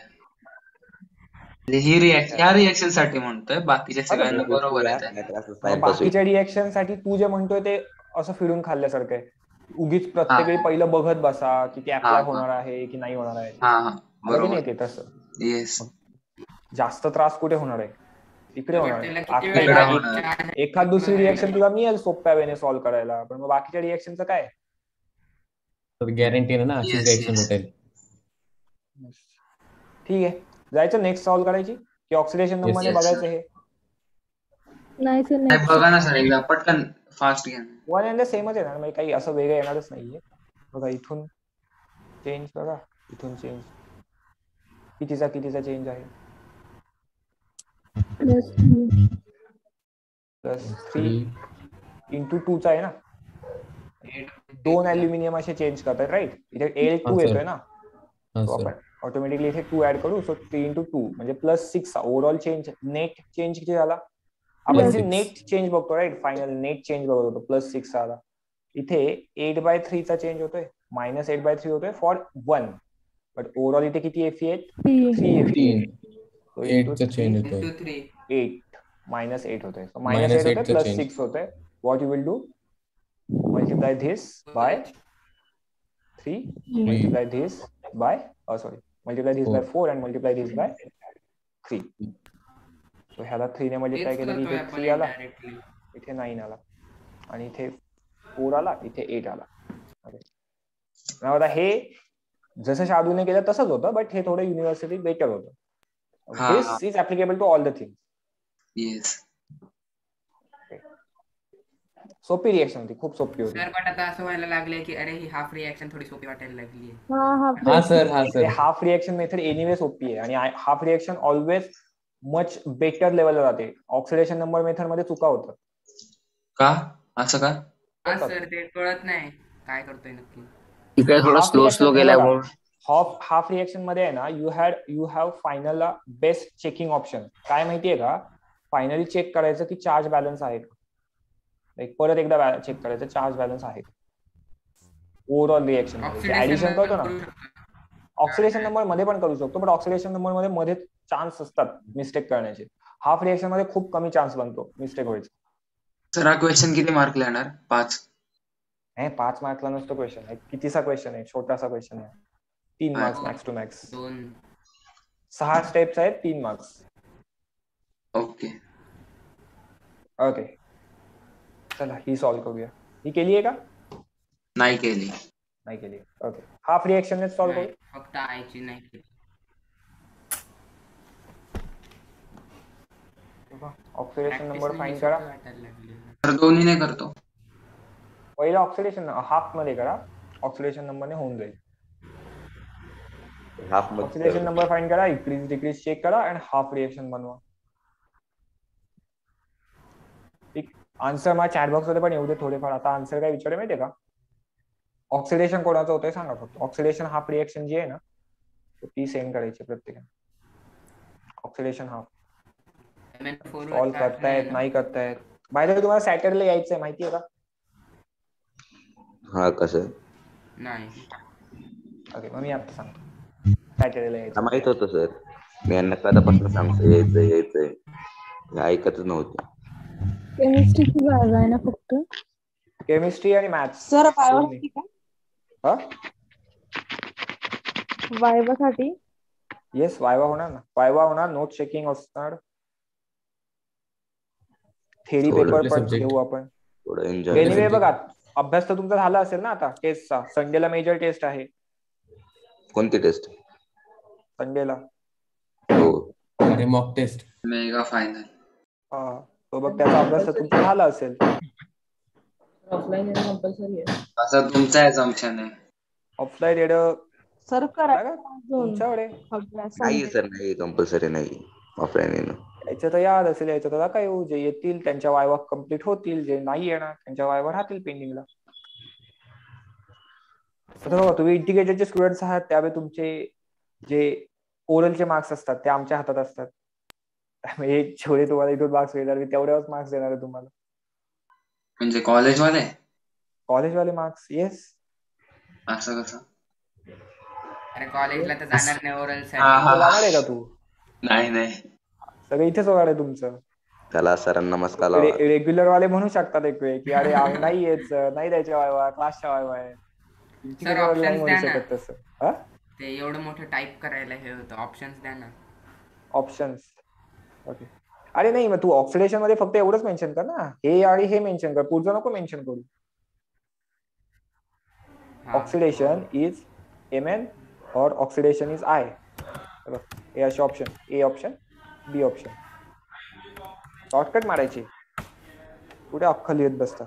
ह्या रिएक्शन साठी म्हणतोय, बाकीच्या सगळ्यांना बरोबर आहे.
बाकीच्या रिएक्शन साठी तू जे म्हणतोय ते असं फिरून खाल्ल्यासारखं आहे. उगीच प्रत्येक वेळी पहिलं बघत बसा की ते अप्लाय होणार आहे की नाही होणार आहे. बरोबर नाही ते तसं.
येस,
जास्त त्रास कुठे होणार आहे? इकडे होणार आहे. एखाद दुसरी रिएक्शन तुला मिळेल सोप्या वेने सॉल्व्ह करायला, पण मग बाकीच्या रिएक्शनचं काय?
गॅरंटी ना अशीच रिएक्शन भेटेल.
ठीक आहे, जायचं नेक्स्ट सॉल्व्ह करायची की ऑक्सिडेशन नंबरने बघायचं हे?
नाही सर,
बघा ना सर, एकदा पटकन फास्ट घ्या.
वन अँड द सेमच येणार, म्हणजे काही असं वेगळं येणारच नाहीये. बघा इथून चेंज बघा, इथून चेंज कितीचा चेंज आहे? +3 इंटू 2 चा आहे ना. 2 अल्युमिनियम असे चेंज करतात राईट. इथे Al2 येतोय ना, आपण ऑटोमॅटिकली इथे 2 ऍड करू. सो 3 इंटू 2 म्हणजे +6 ओव्हरऑल चेंज. नेट चेंज किती झाला? आपण इथे नेट चेंज बघतो राईट, फायनल नेट चेंज बघत होतो. +6 आला. इथे 8/3 चा चेंज होतोय, -8/3 होतोय फॉर 1, बट ओव्हरऑल इथे किती Fe आहेत? 3 Fe.
8 चा चेंज होतोय.
8 -8 होतोय. सो -8 होतोय +6 होतोय. What you will do? Multiply this by 3 multiply this by multiply this by 4 and multiply this by 3. So ह्याला 3 ने मल्टिप्लाय केलं की इथे 3 आला, इथे 9 आला आणि इथे 4 आला, इथे 8 आला. आता हे जसं शादूने केलं तसंच होतं, बट हे थोडं युनिव्हर्सिटी बेटर होतं. This is applicable to all the things.
Yes.
सोपी रिएक्शन होती, खूप सोपी होती.
सर पण आता असं व्हायला लागले की अरे ही हाफ रिएक्शन थोडी सोपी वाटायला लागली.
हा sir.
Half reaction method anyway सोपी आहे आणि half reaction always much better लेवलला जाते. ऑक्सिडेशन नंबर मेथड मध्ये चुका होतात.
का असं का?
हा सर ते कळत नाही काय करतोय नक्की.
तिकडे थोडं स्लो गेल्यामुळे
हाफ रिएक्शन मध्ये आहे ना, यू हॅव फायनलला बेस्ट चेकिंग ऑप्शन. काय माहितीये का, फायनली चेक करायचं की चार्ज बॅलन्स आहे का, परत एकदा चेक करायचं चार्ज बॅलन्स आहे. ओव्हरऑल रिएक्शन ऍडिशन करतो ना, ऑक्सिडेशन नंबर मध्ये पण करू शकतो, पण ऑक्सिडेशन नंबर मध्ये चान्स असतात मिस्टेक करण्याचे. हाफ रिएक्शन मध्ये खूप कमी चान्स बनतो मिस्टेक व्हायचा.
सर हा क्वेश्चन किती मार्कला येणार? 5?
नाही, 5 मार्कला नसतो क्वेश्चन. कितीसा क्वेश्चन आहे, छोटासा क्वेश्चन आहे. 3 marks max to max. 6 steps आहेत, 3 मार्क्स.
ओके.
चला ही सॉल्व्ह करूया. ही केली आहे का?
नाही केली.
ओके. हाफ रिएक्शन ने सॉल्व्ह करू.
फक्त आयची नाही केली.
ऑक्सिडेशन नंबर फाइंड करा.
तर दोन्ही नाही करतो.
पहिला ऑक्सिडेशन हाफ मध्ये करा, ऑक्सिडेशन नंबर ने होऊन जाईल. ऑक्सिडेशन नंबर फाइंड करा, इंक्रीज डिक्रीज चेक करा आणि हाफ रिएक्शन बनवा. आन्सर मला चॅट बॉक्स मध्ये पण येऊ दे थोडेफार. आता आन्सर काय विचारले माहितीये का, ऑक्सिडेशन कोणाचं होतंय सांगा फक्त. ऑक्सिडेशन हाफ रिएक्शन जी आहे ना, ती सेंड करायची प्रत्येकाने. ऑक्सिडेशन हाफ सॉल्व्ह करतायत नाही करतायत. बाय द वे तुम्हाला सॅटरडेला यायचंय माहितीये का?
हा कसं
नाही.
ओके, मग मी आता सांगतो. सॅटरडेला यायचं
माहित होतं सर, मी यांना कदापासून सांगतो यायचंय ऐकतच नव्हतं.
केमिस्ट्रीची वायवा आहे ना फक्त?
केमिस्ट्री आणि मॅथ्स.
सर वायवासाठी का? वायवासाठी?
येस, वायवा होणार ना. वायवा होणार, नोट चेकिंग असणार, थेरी पेपर पण घेऊ आपण. एनिवे बघा, अभ्यास तर तुमचा झाला असेल ना आता टेस्टचा. संडेला मेजर टेस्ट आहे.
कोणती टेस्ट?
संडेला
अरे मॉक टेस्ट,
मेगा फायनल.
हा, तो बघ त्याचा अभ्यास तर तुमचा झाला असेल.
ऑफलाईन कंपल्सरी आहे
असं तुमचा assumption आहे.
ऑफलाईन येणं
सर करा
तुमच्याकडे
नाही सर, नाही कंपल्सरी नाही ऑफलाईन येणं.
याचं तर याद असेल, याचं तर काय येऊ, जे येतील त्यांच्या वायवा कम्प्लीट होतील, जे नाही येणार त्यांच्या वायवा राहतील पेंडिंगला. तुम्ही इंटिग्रेटेडचे स्टुडंट्स आहात, त्यावेळी तुमचे जे ओरलचे मार्क्स असतात ते आमच्या हातात असतात. हे जेवढे तुम्हाला इथून मार्क्स मिळणार मी तेवढ्याच मार्क्स देणार आहे तुम्हाला.
म्हणजे कॉलेजवाले
मार्क्स? येस.
असं कसं?
अरे कॉलेजला तर जाणार नाही ओरल साठी.
जाणार आहे का तू?
नाही,
सगळं इथेच होणार आहे तुमचं.
त्याला सरांना नमस्कार.
रेग्युलर वाले म्हणू शकतात एक वेळ की अरे नाही यायचं, नाही द्यायच्या वायवा, क्लासच्या वायवा आहे.
ऑप्शन्स
म्हणू शकत तसं.
ते एवढं मोठं टाईप करायला हे होतं, ऑप्शन्स द्या ना.
Options okay. अरे नाही, मग तू ऑक्सिडेशन मध्ये फक्त एवढंच मेन्शन कर ना, हे आणि हे मेन्शन कर, पुढचं नको मेन्शन करू. ऑक्सिडेशन इज Mn और ऑक्सिडेशन इज I. हे असे option, A option, B option. Shortcut मारायची, कुठे अख्खं लिहित बसता.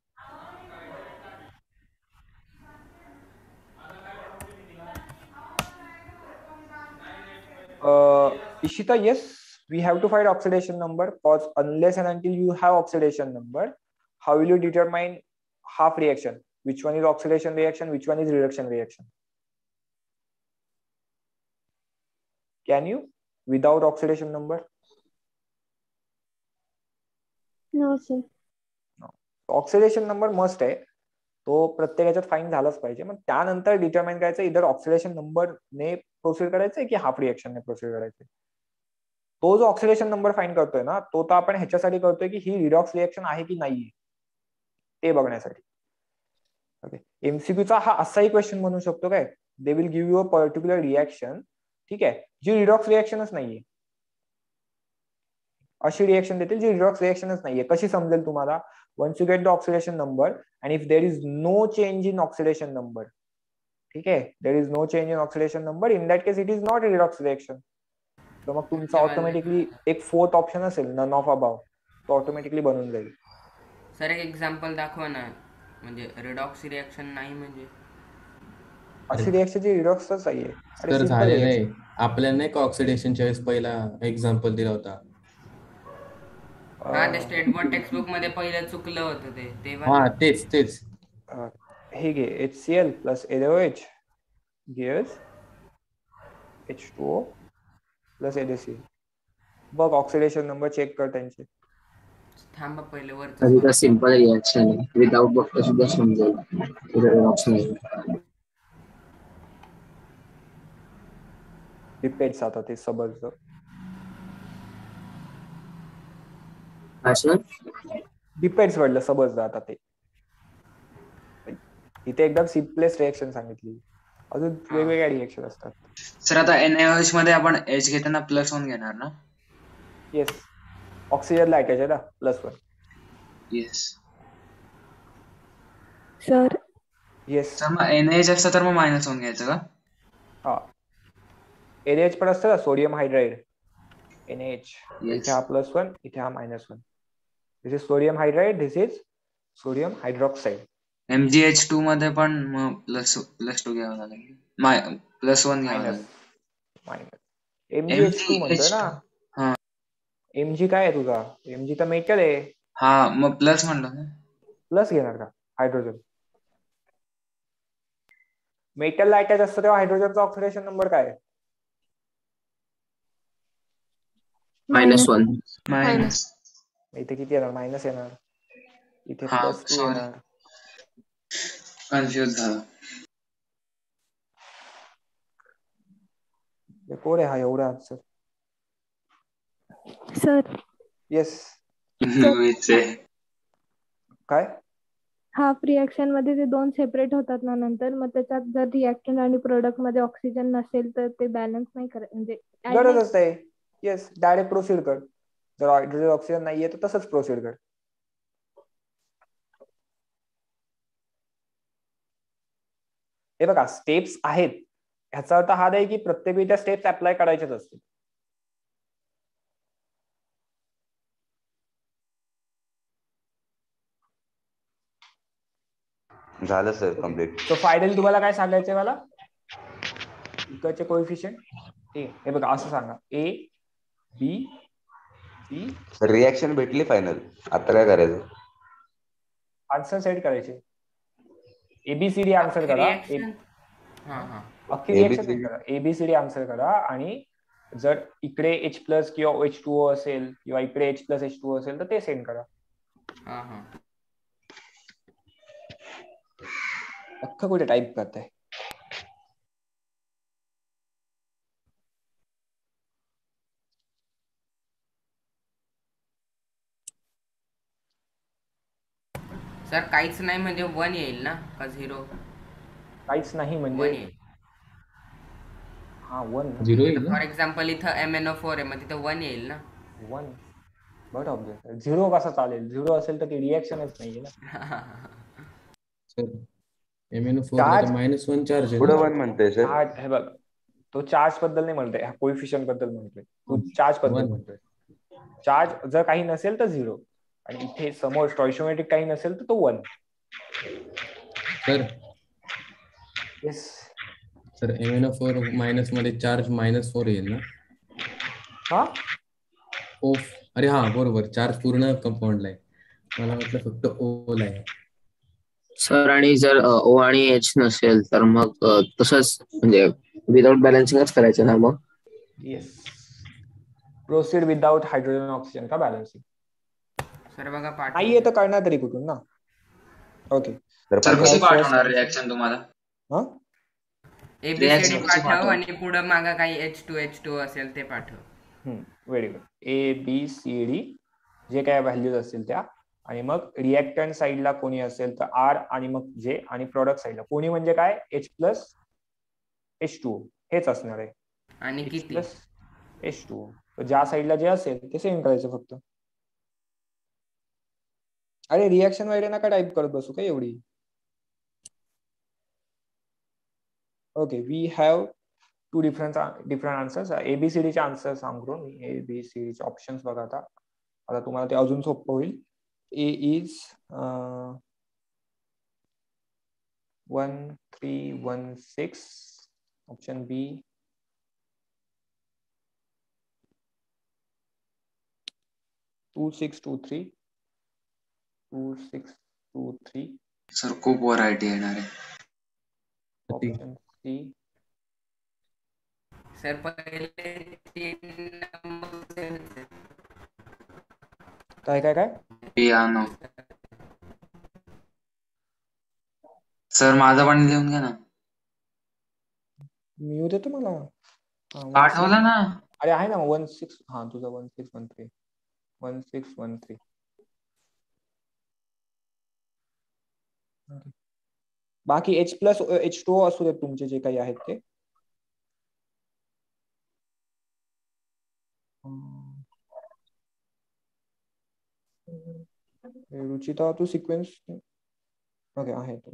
Ishita, yes, we have to find oxidation number, because unless and until you have oxidation number, how will you determine half reaction? Which one is oxidation reaction, which one is reduction reaction? Can you without oxidation number?
No sir.
No. Oxidation number must आहे, तो प्रत्येकाच्यात फाईन झालाच पाहिजे. मग त्यानंतर डिटरमाइन करायचं इधर ऑक्सिडेशन नंबर ने प्रोसीड करायचंय की हाफ रिएक्शन ने प्रोसीड करायचंय. तो जो ऑक्सिडेशन नंबर फाइंड करतोय ना, तो तर आपण ह्याच्यासाठी करतोय की ही रिडॉक्स रिएक्शन आहे की नाहीये ते बघण्यासाठी. ओके, एमसीक्यूचा हा असाही क्वेश्चन म्हणू शकतो काय, they will give you a particular reaction, ठीक आहे, जी रिडॉक्स रिएक्शनच नाहीये, अशी रिएक्शन देतील जी रिडॉक्स रिएक्शनच नाहीये. कशी समजेल तुम्हाला? Once you get the oxidation number and if there is no change in oxidation number, ठीक आहे, there is no change in oxidation number, in that case it is not redox reaction. तर मग तुमचा ऑटोमॅटिकली एक फोर्थ ऑप्शन असेल नन ऑफ अबाव, तो ऑटोमॅटिकली बनून जाईल.
सर एक एक्झाम्पल दाखवा ना, म्हणजे रिडॉक्स रिएक्शन नाही म्हणजे
अशी रिएक्शन जी रिडॉक्सच आहे.
तर झालेलं आहे आपल्याला नाही का ऑक्सिडेशनच्या वेळेस पहिला एक्झाम्पल दिला होता.
हा, ते स्टेट बोर्ड टेक्स्ट बुक मध्ये पहिलं चुकलं होतं ते.
हा तेच
हे घे, HCl plus LOH gives H2O plus NaCl. बघ ऑक्सिडेशन नंबर चेक कर त्यांचे.
थांबा पहिले
आधी तर
वरचं
सिंपल रिएक्शन आहे, विदाउट बघता सुद्धा समजेल
डिपेंड्स आता ते समजलं. डिपेंड्स म्हटलं समजलं आता ते. इथे एकदम सिम्पलेस्ट रिएक्शन सांगितली, अजून वेगवेगळ्या रिएक्शन असतात.
सर आता NaOH मध्ये आपण H घेताना +1 घेणार ना?
येस, ऑक्सिजनला अटॅच ना +1.
Yes
sir.
येस
सर, मग NaH असतं तर मग -1 घ्यायचं का?
हा, NaH पण असतं ना, सोडियम हायड्राइड NaH. इथे हा +1, इथे हा -1. This is sodium hydride, this is sodium hydroxide.
MgH2 मध्ये पण मग +2 घ्यावं लागेल, +1 घ्यावं लागेल.
MgH2 म्हणतोय ना.
हा,
Mg काय आहे तुझा? Mg तर मेटल आहे.
हा मग प्लस म्हणलं ना.
प्लस घेणार का? हायड्रोजन मेटलला अटॅच असतो तेव्हा हायड्रोजनचा ऑक्सिडेशन नंबर काय आहे?
-1.
इथे किती येणार? मायनस येणार. इथे
हा,
+2 येणार.
कन्फ्युज झाला.
कोड आहे हा एवढा आन्सर.
सर.
येस काय?
हाफ रिएक्शन मध्ये ते 2 सेपरेट होतात ना नंतर, मग त्याच्यात जर रिएक्टंट आणि प्रोडक्ट मध्ये ऑक्सिजन नसेल तर ते बॅलन्स नाही करायचं, म्हणजे
गरजच नाही. येस, डायरेक्ट प्रोसीड कर. जर हायड्रोजन ऑक्सिजन नाहीये तर तसंच प्रोसीड कर. हे बघा स्टेप्स आहेत, ह्याचा अर्थ हा नाही की प्रत्येक वेळी त्या स्टेप्स अप्लाय करायच्याच असतील.
झालं सर कम्प्लीट.
सो फायनली तुम्हाला काय सांगायचंय मला? इकडचे कोएफिशियंट हे बघा असं सांगा, A B C.
रिएक्शन भेटली फायनल, आता काय करायचं?
आन्सर सेट करायचे. ABCD आन्सर करा. अख्खी रिएक्शन सेट करा. ABCD आन्सर करा आणि जर इकडे H+ किंवा H2O असेल किंवा इकडे H+H2O असेल तर ते सेंड करा. अख्खं कुठे टाईप करताय?
सर काहीच नाही म्हणजे 1 येईल ना का 0?
काहीच नाही म्हणजे
1 येईल.
हा 1
0 येईल.
फॉर एक्झाम्पल इथं MnO4 आहे, मग तिथं 1 येईल ना.
1 बट ऑब्जेक्ट 0 कसा चालेल? 0 असेल तर ती रिएक्शनच नाहीये ना.
सर MnO4 -1 चार्ज आहे.
पुढे 1 म्हणतोय सर.
हे बघ, तो चार्ज बद्दल नाही म्हणतोय, हा कोएफिशियंट बद्दल म्हणतोय. तो चार्ज बद्दल म्हणतोय. चार्ज जर काही नसेल तर 0 आणि इथे समोर स्टॉइशियोमेट्रिक काही नसेल तर तो 1.
Sir
yes
sir MnO4 minus मध्ये चार्ज -4 येईल ना.
हा
अरे हा बरोबर, चार्ज पूर्ण कंपाऊंडला आहे, मला वाटलं फक्त O ला आहे.
सर आणि जर O आणि H नसेल तर मग तसंच म्हणजे विदाउट बॅलन्सिंगच करायचं ना मग.
Yes, proceed without hydrogen oxygen का बॅलन्सिंग.
सर बघा
नाहीये तर करणार तरी कुठून ना. ओके,
सर कशी पाठवणार रिएक्शन तुम्हाला?
ABCD पाठव आणि पुढे मागा काही H2 असेल ते पाठव.
Very good. ABCD जे काय व्हॅल्यूज असतील त्या आणि मग रिएक्टंट साईडला कोणी असेल तर आर आणि मग जे, आणि प्रोडक्ट साईडला कोणी म्हणजे काय H प्लस H2O हेच असणार आहे.
आणि
H
किती?
Plus H2O. तर ज्या साईडला जे असेल ते सेम करायचं फक्त. अरे रिएक्शन वगैरे नका टाईप करत बसू काय एवढी. Okay, we have two different answers. ABCD चे आन्सर सांगतो मी. ABCD चे ऑप्शन्स बघा. आता तुम्हाला ते अजून सोपं होईल. A is 1316. Option B 2623. 2623.
Sir खूप व्हरायटी येणार आहे.
Option C.
सर पहिले 3 नंबर
काय
पियानो. सर माझा पण लिहून घ्या ना.
मी येऊ देतो मला.
पाठवलं ना.
अरे आहे ना 16. हा तुझा 1613. 1613. बाकी H प्लस H2O असू देत तुमचे जे काही आहेत ते. रुचिता तू सिक्वेन्स ओके आहेत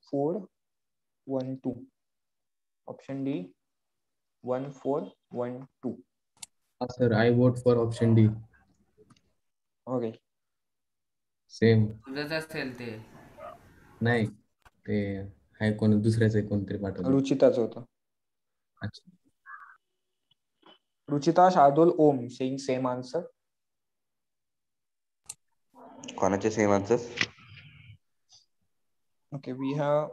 1412. Option D 1412.
Sir I vote for option D.
Okay
same.
तुझंच असेल ते.
नाही ते आहे कोण दुसऱ्याच आहे कोणतरी पाठवलं.
रुचिताच होतं.
अच्छा.
Ruchita Shardul Om saying same answer.
कोणाचे same answer?
Okay we have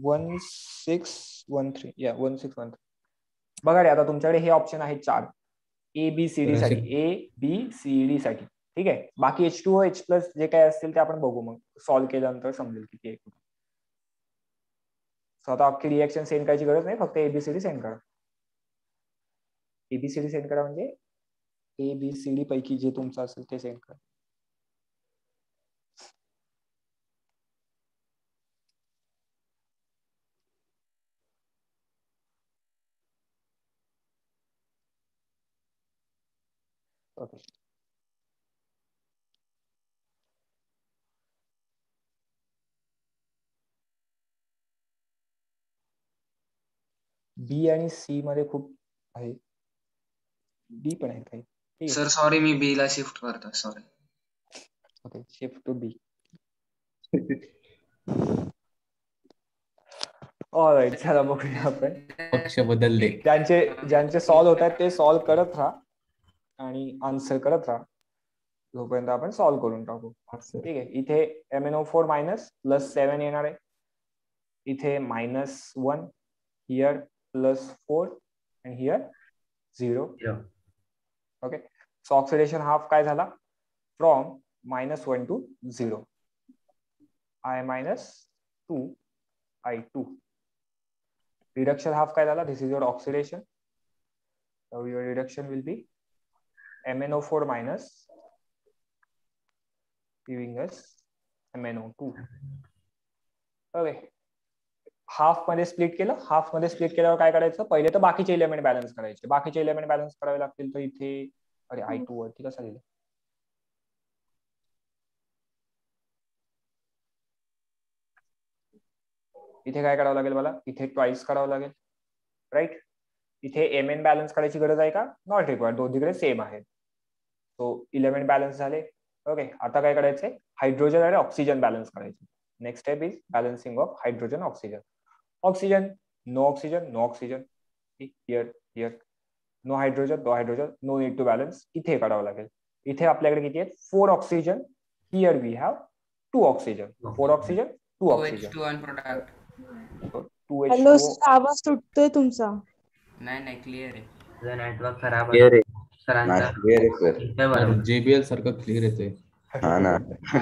1613. या 1613. बघा रे आता तुमच्याकडे हे ऑप्शन आहेत 4 ABCD साठी. ABCD साठी ठीक आहे. बाकी H2O H प्लस जे काही असतील ते आपण बघू मग सॉल्व्ह केल्यानंतर समजेल किती आहे. स्वतः अख्खी रिएक्शन सेंड करायची गरज नाही, फक्त ABCD सेंड करा. ABCD सेंड करा म्हणजे ABCD पैकी जे तुमचं असेल ते सेंड करा. ओके B आणि C मध्ये खूप आहे. D पण आहे काही.
सर सॉरी मी बी ला शिफ्ट करतो. Sorry.
Okay shift to B. Alright चला बघूया आपण.
पक्ष बदलले.
ज्यांचे सॉल्व्ह होत आहेत ते सॉल्व्ह करत राहा आणि आन्सर करत राहा जोपर्यंत आपण सॉल्व्ह करून टाकू. ठीक आहे. इथे MnO4 मायनस +7 येणार आहे. इथे -1 हियर +4 आणि here 0. Okay so oxidation half काय झाला from -1 to 0. I - 2 I2. Reduction half काय झाला? This is your oxidation. So your reduction will be MnO4 minus giving us MnO2. Okay. Half मध्ये स्प्लिट केलं. हाफ मध्ये स्प्लिट केल्यावर काय करायचं? पहिले तर बाकीचे एलिमेंट बॅलन्स करायचे. बाकीचे एलिमेंट बॅलन्स करावे लागतील तर इथे अरे I2 वरती कसं लिहिलं? इथे काय करावं लागेल मला? इथे ट्वाइस करावं लागेल राईट. इथे Mn बॅलन्स करायची गरज आहे का? Not required. दोन्हीकडे सेम आहे. सो एलिमेंट बॅलन्स झाले. ओके आता काय करायचंय? हायड्रोजन आणि ऑक्सिजन बॅलन्स करायचे. Next step is balancing of hydrogen oxygen. Oxygen no oxygen no oxygen. Here here no hydrogen no hydrogen. No need to balance. इथे करावं लागेल. इथे आपल्याकडे किती आहेत? 4 oxygen. Here we have 2 oxygen. 4 oxygen 2 oxygen.
2H2 product.
2H2O.
Hello आवाज तुटतोय तुमचा.
नाही क्लिअर आहे.
नेटवर्क खराब
क्लिअर
आहे
आहे.
सरांचा.
क्लिअर आहे सर.
JBL सारखं क्लिअर येते.
हा ना.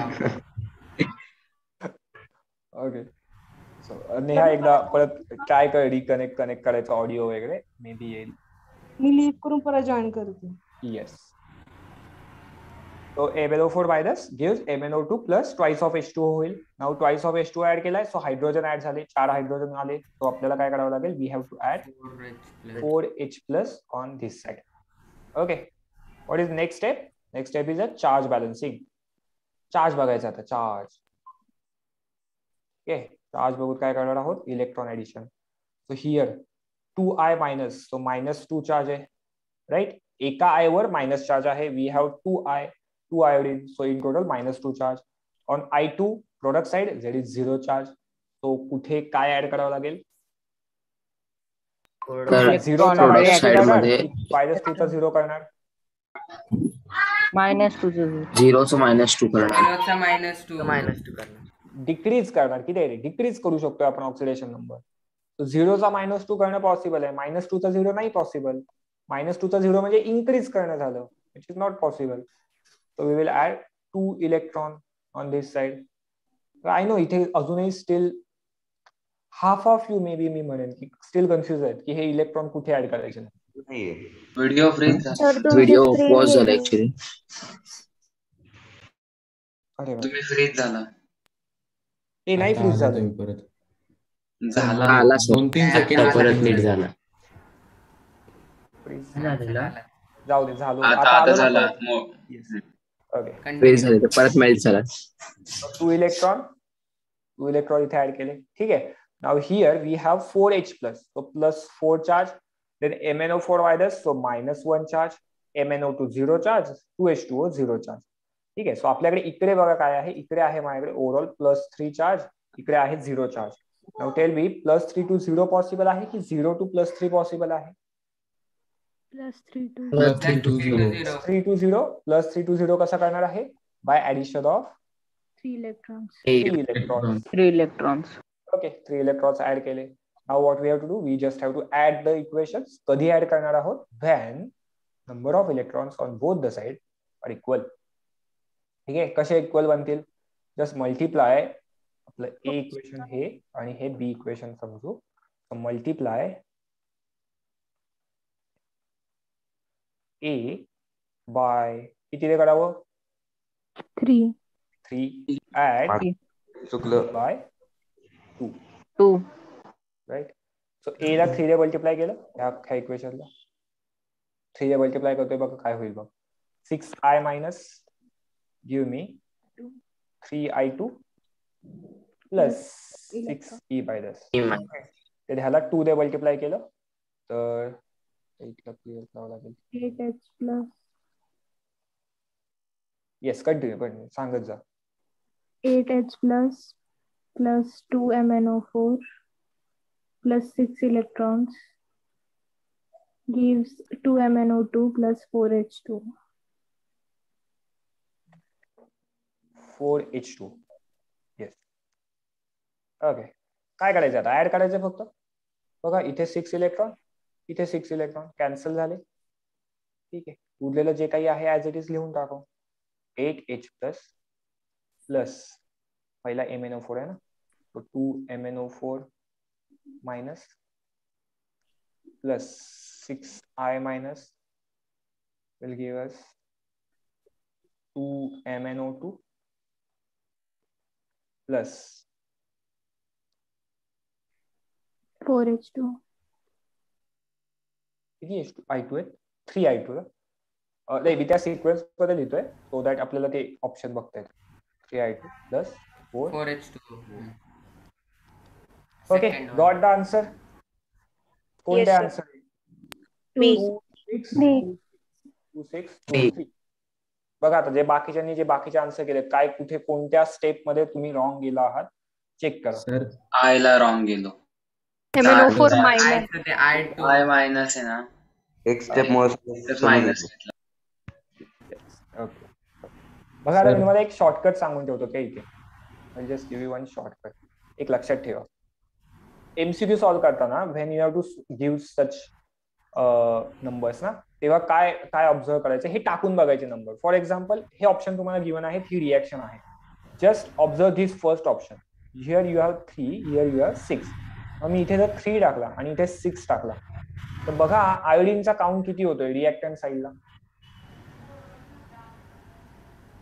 ओके सो नेहा एकदा परत ट्राय कर रिकनेक्ट करायचं ऑडिओ वगैरे मे बी येईल.
मी लीव करून परत जॉईन करते.
Yes So MnO4 minus gives MnO2 plus twice of H2O होईल. Now twice of H2O add केलाय, सो हायड्रोजन ऍड झाले, 4 हायड्रोजन आले. सो आपल्याला काय करावं लागेल? We have to add 4H plus on this side. Okay. What is next step? Next step is a charge balancing. Charge बघायचा आता, चार्ज. ओके, चार्ज बघून काय करणार आहोत? Electron addition. So here 2I minus, so -2 charge आहे, राईट. एका आय वर मायनस चार्ज आहे. We have 2 iodine, so in total -2 charge. On I2 product side there is 0 charge. So कुठे काय ऍड करावं लागेल?
प्रोडक्ट साइड मध्ये
-2 चा 0 करणार,
झिरोचं -2 करणार,
-2 करणार,
डिक्रीज करणार. किती आहे? डिक्रीज करू शकतो आपण ऑक्सिडेशन नंबर. तो 0चा -2 करणं पॉसिबल आहे. -2 चा 0 नाही पॉसिबल. -2 चा 0 म्हणजे इन्क्रीज करणं झालं, which is not possible. So we will add 2 electron on this side. I know इथे अजूनही still half of you may be मी म्हणेन की स्टील कन्फ्युज आहेत की हे इलेक्ट्रॉन कुठे ऍड करायचे.
व्हिडिओ फ्रीज
व्हिडिओ पॉज झाला ऍक्च्युली.
अरे
तुम्ही फ्रीज झाला.
ते नाही फ्रीज झालं,
परत
झाला
आला
2-3 सेकंड परत नीट झाला.
जाऊ दे, झालो
आता झालं.
ओके,
फ्रीज झाले तर परत मेल्ट झाला.
2 इलेक्ट्रॉन इथे ऍड केले. ठीक आहे. Now here we have 4H plus, so +4 charge. Then MnO4 minus, so -1 charge. MnO2 0 charge, 2H2O 0 charge. ठीक आहे. सो आपल्याकडे इकडे बघा काय आहे. इकडे आहे माझ्याकडे ओव्हरऑल +3 चार्ज, इकडे आहे 0 charge. Now tell me, +3 to 0 possible आहे की 0 to +3 पॉसिबल आहे?
+3 to
+3 to 0.
3 to 0, +3 to 0 कसा करणार आहे? By addition of
3 electrons.
3 electrons.
3 electrons.
Okay, 3 electrons add केले. Now what we have to do? We just have to add the equations. कधी ऍड करणार आहोत? When number of electrons on both the sides are equal. ठीक आहे. कसे इक्वल बनतील? जस्ट मल्टिप्लाय आपलं ए इक्वेशन हे आणि हे बी इक्वेशन समजू. मल्टिप्लाय ए बाय किती करावं?
3.
3 ऍड
चुकलं
बाय 2.
2.
राईट. सो ए ला 3 ने मल्टिप्लाय केलं, ह्या इक्वेशनला 3 ने मल्टिप्लाय करतोय बघा काय होईल बघ. 6I minus give me 3I2 plus 6E by this. तर ह्याला 2 ने मल्टिप्लाय केलं तर इथला क्लिअर करावं लागेल.
8H plus
येस, कंटिन्यू सांगत जा.
8H plus 2 MnO4 plus 6 electrons gives 2 MnO2 plus 4H2.
4H2. Yes. Okay. काय करायचं आता? ऍड करायचं फक्त. बघा इथे 6 इलेक्ट्रॉन, इथे 6 इलेक्ट्रॉन कॅन्सल झाले. ठीक आहे. उरलेलं जे काही आहे ऍज इट इज लिहून टाकू. 8H प्लस पहिला MnO4 आहे ना, तो 2 MnO4 minus plus 6I minus will give us 2 MnO2 plus
4H2.
किती I2 आहे? 3I2 नाही, मी त्या सिक्वेन्स मध्ये लिहितोय सो दॅट आपल्याला ते ऑप्शन बघता येईल. 3I2 plus
4H2.
Okay, got the answer. कोणते आन्सर? 2 6 बघा आता जे बाकीच्यांनी जे बाकीचे आन्सर केले, काय कुठे कोणत्या स्टेप मध्ये तुम्ही रॉंग गेला आहात चेक करा.
सर
आय ला रॉंग गेलो.
MnO4 minus.
आय मायनस आहे ना,
एक स्टेप
मायनस.
ओके. बघा आता मी तुम्हाला एक शॉर्टकट सांगून ठेवतो काय इथे. I just give you one shortcut. एक लक्षात ठेवा, एमसीक्यू सॉल्व्ह करताना when you have to give such numbers ना, तेव्हा काय काय ऑब्झर्व करायचं हे टाकून बघायचे नंबर. फॉर एक्झाम्पल हे ऑप्शन तुम्हाला गिव्हन आहे, ही रिएक्शन आहे. Just observe this first option. Here you have 3, here you have 6. मग मी इथे जर 3 टाकला आणि इथे 6 टाकला तर बघा आयोडीनचा काउंट किती होतोय रिएक्टंट साईडला?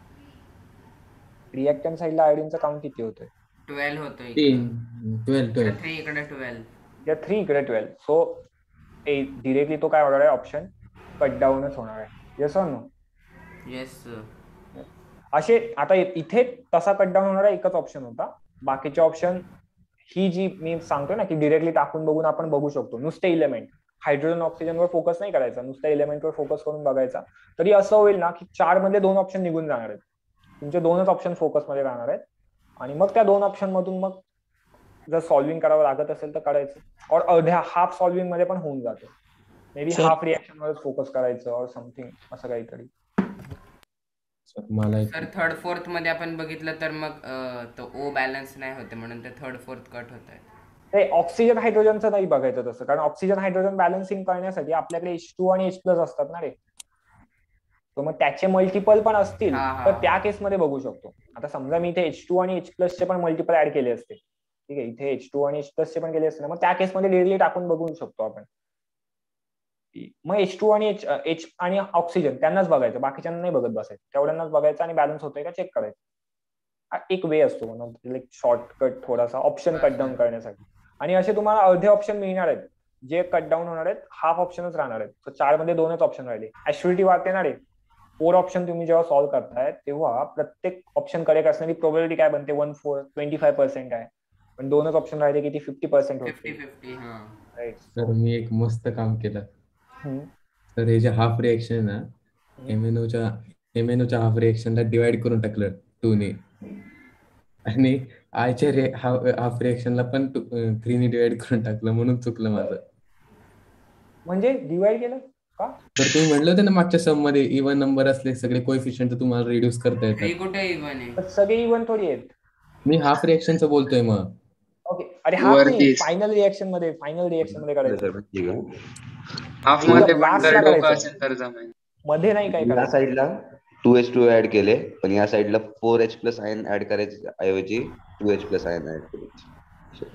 रिएक्टंट साईडला आयोडीनचं काउंट किती होतोय?
12 होतो
12
3 इकडे 12.
या 3 इकडे 12. सो डिरेक्टली तो काय होणार आहे? ऑप्शन कट डाऊनच होणार आहे. Yes or no?
येस.
असे आता इथे तसा कट डाऊन होणारा एकच ऑप्शन होता. बाकीचे ऑप्शन ही जी मी सांगतो ना की डिरेक्टली टाकून बघून आपण बघू शकतो. नुसते इलेमेंट, हायड्रोजन ऑक्सिजनवर फोकस नाही करायचा, नुसत्या इलेमेंटवर फोकस करून बघायचा. तरी असं होईल ना की 4 मधले 2 ऑप्शन निघून जाणार आहेत. तुमचे 2च ऑप्शन फोकसमध्ये राहणार आहेत आणि मग त्या 2 ऑप्शन मधून मग जर सॉल्व्हिंग करावं लागत असेल तर करायचं. और अर्ध्या हाफ सॉल्व्हिंग मध्ये पण होऊन जातं. मे बी हाफ रिएक्शन वरच फोकस करायचं और समथिंग असं काहीतरी.
सर थर्ड फोर्थ मध्ये आपण बघितलं तर मग तो ओ बॅलन्स नाही होते म्हणून ते थर्ड फोर्थ कट होत आहे.
ते ऑक्सिजन हायड्रोजनचं नाही बघायचं तसं, कारण ऑक्सिजन हायड्रोजन बॅलन्सिंग करण्यासाठी आपल्याकडे H2 आणि H+ असतात ना रे. तर मग त्याचे मल्टिपल पण असतील तर त्या केसमध्ये बघू शकतो. आता समजा मी इथे H2 आणि H+ चे पण मल्टिपल ऍड केले असते, ठीक आहे, इथे H2 आणि H+ चे पण केले असते, मग त्या केसमध्ये डिरेक्टली टाकून बघू शकतो आपण. मग H2 आणि H आणि ऑक्सिजन त्यांनाच बघायचं, बाकीच्यांना नाही बघत बसायचं. तेवढ्यांनाच बघायचं आणि बॅलन्स होतोय का चेक करायचं. एक वे असतो म्हणून लाईक शॉर्टकट थोडासा ऑप्शन कट डाऊन करण्यासाठी. आणि असे तुम्हाला अर्धे ऑप्शन मिळणार आहेत जे कट डाऊन होणार आहेत, हाफ ऑप्शनच राहणार आहेत. तर 4 मध्ये 2च ऑप्शन राहिले. ऍक्च्युअलिटी वाढते ना रे. 4 ऑप्शन तुम्ही जेव्हा सॉल्व्ह करताय तेव्हा प्रत्येक ऑप्शन करेक्ट असण्याची प्रोबॅबिलिटी काय बनते? 25% आहे. पण 2च ऑप्शन राहिले की ती 50% होते.
50-50.
तर मी एक मस्त काम केलं. तर हे जे हाफ रिएक्शन आहे ना, MnOच्या हाफ रिएक्शनला डिवाइड करून टाकलं 2 ने आणि आयच्या हाफ रिएक्शनला पण 3 ने डिवाइड करून टाकलं, म्हणून चुकलं माझं.
म्हणजे डिवाइड केलं का?
तर तुम्ही म्हणलं होतं ना मागच्या सम मध्ये इव्हन नंबर असले सगळे कोएफिशियंट तुम्हाला रिड्यूस करता येतात.
कुठे इव्हन आहे?
सगळे इव्हन थोडी आहेत.
मी हाफ रिएक्शनचं बोलतोय मग.
ओके. अरे हाफ नाही, फायनल रिएक्शन मध्ये करायचं.
हाफ मध्ये मध्ये नाही काय
करायचं. या साईडला 2H2 ऍड केले, पण या साईडला 4H+ आयन ऍड करायचे ऐवजी 2H+ आयन ऍड केले.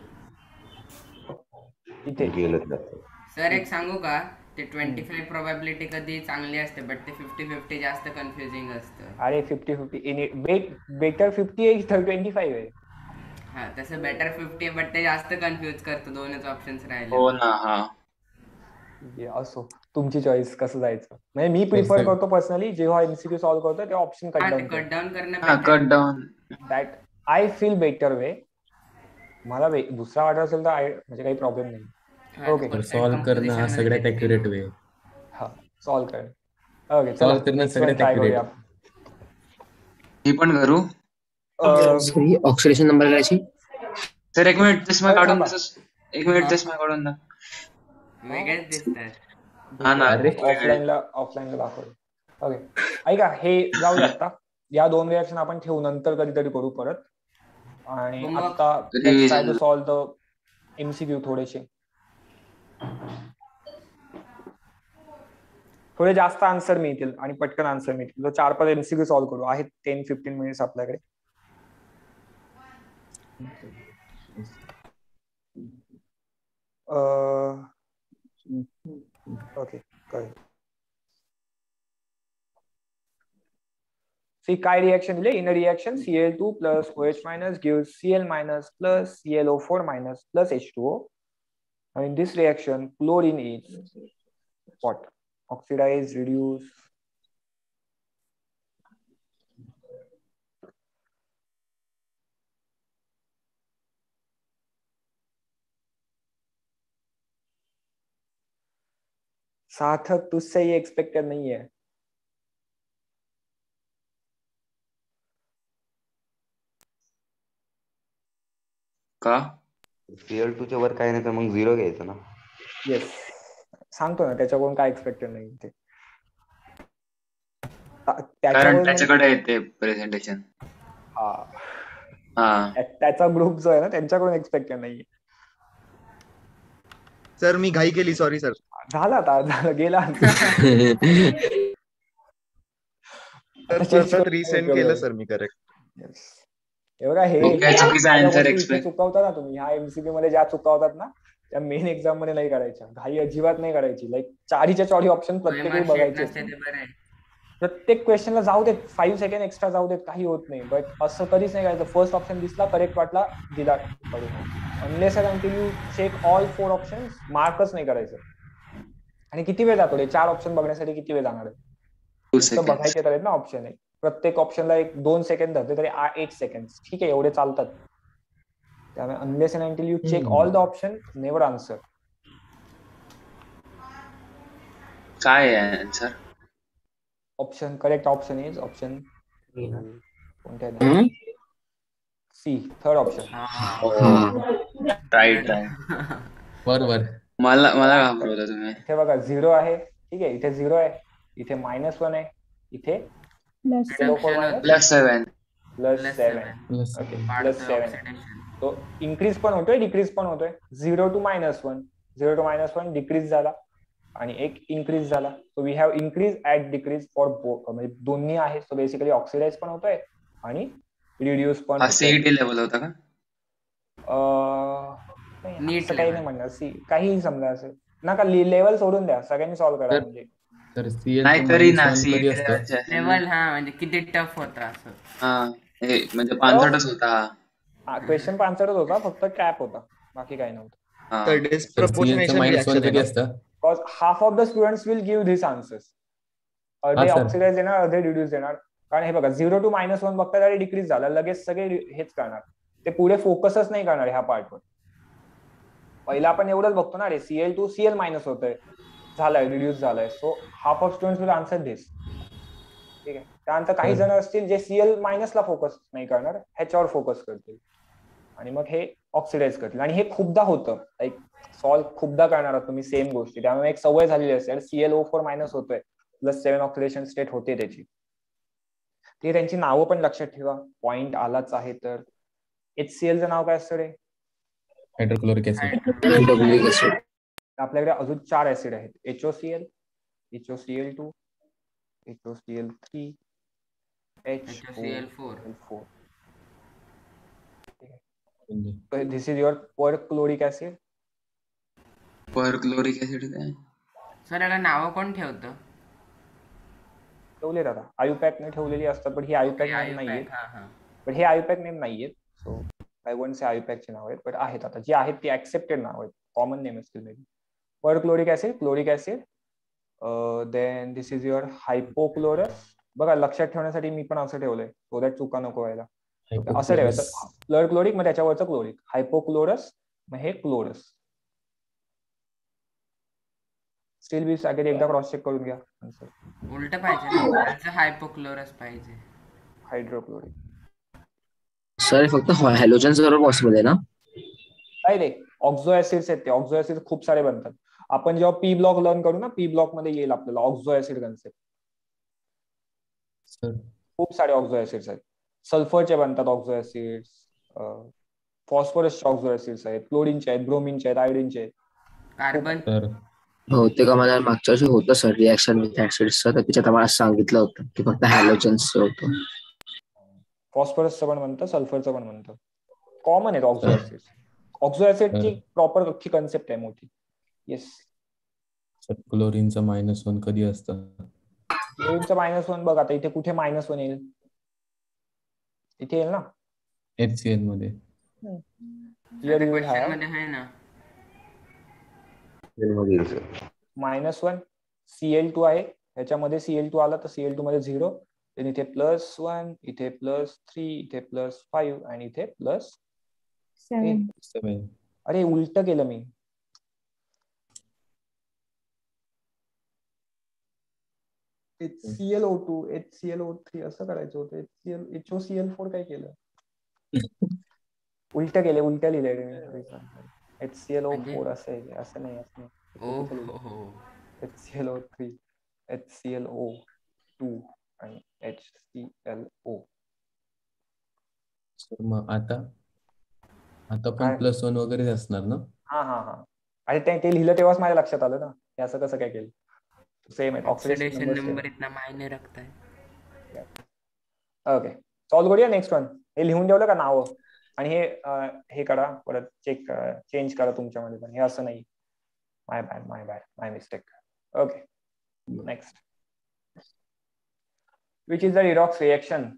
सर एक सांगू का? ते 25 प्रोबॅबिलिटी कधी चांगली असते, बट ते 50-50 जास्त कन्फ्युजिंग असतं.
अरे 50-50 बेटर 50 आहे तर 25 आहे.
हा तसं बेटर 50 बट ते जास्त कन्फ्युज करतं, 2च ऑप्शन्स राहिले.
हो ना. हा
असो, तुमची चॉईस कसं जायचं. म्हणजे मी प्रिफर करतो पर्सनली जेव्हा MCQ सॉल्व्ह करतो तेव्हा ऑप्शन कट डाऊन
करणं
that I feel better way. मला दुसरा वाटत असेल तर म्हणजे काही प्रॉब्लेम नाही. ओके,
सॉल्व्ह करणं हा सगळ्यात ॲक्युरेट वे.
हा सॉल्व्ह करणं. ओके,
सॉल्व्ह करणं सगळ्यात ॲक्युरेट.
मी पण करू.
ऑक्सिडेशन नंबर करायची.
सर एक मिनिट चष्मा काढून चष्मा काढून ना.
वेगळेच दिसतात.
हा ना,
ऑफलाईनला दाखवलं. ओके, ऐका, हे जाऊ दे आता. या 2 रिएक्शन आपण ठेवू, नंतर कधीतरी करू परत. आणि आता let's try to solve the MCQ थोडेसे. थोडे जास्त आन्सर मिळतील आणि पटकन आन्सर मिळतील. 4-5 MCQ सॉल्व्ह करू. आहेत 10-15 मिनिट्स आपल्याकडे. ओके, कळलं. सी काय रिएक्शन दिले? In a reaction Cl2 plus OH- gives Cl- plus ClO4- plus H2O. And in this reaction, chlorine is what? Oxidize, reduce. Sarthak, तुझसे ये एक्सपेक्टेड नहीं है.
का?
Cl2 च्या वर काय नाही तर मग 0 घ्यायचं ना.
येस, सांगतो ना त्याच्याकडून काय एक्सपेक्टेड नाही ते.
कारण त्याच्याकडे येते प्रेझेंटेशन.
त्याचा ग्रुप जो आहे ना त्यांच्याकडून एक्सपेक्टेड नाही.
सर मी घाई केली, सॉरी सर.
झाला गेला.
रिसेंड केलं सर मी. करेक्ट.
एवढा हे चुकवता ना तुम्ही. ह्या MCQ मध्ये ज्या चुकवतात ना त्या मेन एक्झाम मध्ये नाही करायच्या. घाई अजिबात नाही करायची. लाईक 4च्या 4 ऑप्शन प्रत्येक बघायचे. प्रत्येक क्वेश्चनला जाऊ देत 5 सेकंड एक्स्ट्रा जाऊ देत, काही होत नाही. बट असं कधीच नाही करायचं. फर्स्ट ऑप्शन दिसला, करेक्ट वाटला, दिला करून. Unless and until you check all 4 options, मार्कच नाही करायचं. आणि किती वेळ जातो रे? 4 ऑप्शन बघण्यासाठी किती वेळ जाणार आहे? नुसतं बघायचे तर आहेत ना ऑप्शन आहे. प्रत्येक ऑप्शनला 1-2 सेकंड धरते तरी 8 सेकंड, ठीक आहे, एवढे चालतात. त्यामुळे unless and until you check all the option, never answer.
काय आहे answer?
Option correct option is option कोणत्या? C, third option.
राईट.
बरोबर.
मला घाबरवलं तुम्ही.
इथे बघा 0 आहे, ठीक आहे, इथे 0 आहे, इथे -1 आहे, इथे
+7
+7. तो इन्क्रीज पण होतोय, डिक्रीज पण होतोय. 0 to -1 डिक्रीज झाला आणि एक इन्क्रीज झाला. So we have increase at decrease for both, म्हणजे दोन्ही आहे. सो बेसिकली ऑक्सिडाइज पण होतोय आणि रिड्यूस पण.
सीईटी लेवल होता का?
नीट काही नाही म्हणणार. सी काही समजा असेल नका, लेवल सोडून द्या, सगळ्यांनी सॉल्व्ह करा. म्हणजे
नाहीतरी ना
लेवल, हा म्हणजे किती टफ होता असं.
म्हणजे 500च होता
हा. क्वेश्चन 500च होता, फक्त ट्रॅप होता, बाकी काही नव्हतं. Because half of the students will give these answers. अर्धे ऑक्सिडाइज देणार, अर्धे रिड्यूस देणार. कारण हे बघा 0 to -1 बघतात आणि डिक्रीज झाला, लगेच सगळे हेच करणार, ते पुढे फोकसच नाही करणार ह्या पार्टवर. पहिला आपण एवढंच बघतो ना रे, Cl2 Cl- होतंय, झालाय, रिड्यूस झालाय. So half of students will answer this, ठीक आहे. त्यानंतर काही जण असतील जे Cl- ला फोकस नाही करणार, ह्याच्यावर फोकस करतील आणि मग हे ऑक्सिडाइज करतील. आणि हे खूपदा होतं, लाईक सॉल्व्ह खूपदा करणार आहात तुम्ही सेम गोष्टी, त्यामुळे एक सवय झालेली असेल. ClO4- होतोय, +7 ऑक्सिडेशन स्टेट होते त्याची. ते त्यांची नावं पण लक्षात ठेवा, पॉइंट आलाच आहे तर. HClचं नाव काय असतं रे?
Hydrochloric acid.
आपल्याकडे अजून 4 ऍसिड आहेत, HOCl, HOCl2, HOCl3, HOCl4. This is your perchloric acid.
Perchloric acid काय
सर, याला नाव कोण ठेवतं?
ठेवले आता आयुपॅक ने ठेवलेली असतात, पण ही आयुपॅक नेम नाहीये. पण हे आयुपॅक नेम नाहीयेत. सो आय वोंट से आयुपॅकची नाव आहेत, बट आहेत आता जी आहेत ती ऍक्सेप्टेड नाव आहेत, कॉमन नेम असतील may be. Perchloric acid, chloric acid, then this is your hypochlorous. बघा लक्षात ठेवण्यासाठी मी पण असं ठेवलंय, सो दॅट चुका नको व्हायला. असं ठेवायचं, क्लोरिक मग त्याच्यावरचं क्लोरिक, हायपोक्लोरस मग हे क्लोरस. स्टील बी सगळे एकदा क्रॉस चेक करून घ्या.
उलट पाहिजे, हायपोक्लोरस पाहिजे.
हायड्रोक्लोरिक
सर फक्त हॅलोजन बरोबर पॉसिबल आहे ना?
काय रे, ऑक्झो ऍसिड्स आहेत ते. ऑक्झो ऍसिड खूप सारे बनतात. आपण जेव्हा पी ब्लॉक लर्न करू ना, पी ब्लॉक मध्ये येईल आपल्याला ऑक्झो ऍसिड कन्सेप्ट. खूप सारे ऑक्झो ऍसिड्स आहेत. सल्फरचे बनतात ऑक्झो ऍसिड्स, फॉस्फरसचे ऑक्झो ऍसिड्स आहेत, क्लोरीनचे आहेत, ब्रोमीनचे आहेत, आयोडीनचे आहेत.
कार्बन
हो, ते का मला मागच्या वर्षी होतं सर रिॲक्शन विथ ऍसिड्सचं, तर त्याच्यात आम्हाला सांगितलं होतं की फक्त हॅलोजन्सचं होतं.
फॉस्फरसचं पण बनतं, सल्फरचं पण बनतं. कॉमन आहेत ऑक्झो ऍसिड. ऑक्झो ऍसिडची प्रॉपर अख्खी कन्सेप्ट आहे मोठी. येस.
क्लोरीनचं -1 कधी असतं?
क्लोरीनचं -1 बघ आता इथे कुठे -1 येईल? इथे येईल ना,
HCl मध्ये.
Here you will have -1, Cl2 आहे, ह्याच्यामध्ये Cl2 आला तर Cl2 मध्ये 0, इथे +1, इथे +3, इथे +5 आणि इथे +7. अरे उलट केलं मी. HClO2, HClO3 असं करायचं होतं. HOCl4 काय केलं? उलट केले, उलट लिहिले. HClO4 असं नाही. HClO3, HClO2 आणि HClO.
मग आता पण +1 वगैरे असणार ना?
हा. अरे ते लिहिलं तेव्हाच माझ्या लक्षात आलं ना, हे असं कसं काय केलं. सेम आहे,
ऑक्सिडेशन नंबर इतना मायने रखता है.
ओके, सॉल्व करूया नेक्स्ट वन. हे लिहून ठेवलं का नाव? आणि हे करा, परत चेक चेंज करा तुमच्यामध्ये पण. हे असं नाही, my bad, my mistake. Okay, next. Which is the redox reaction?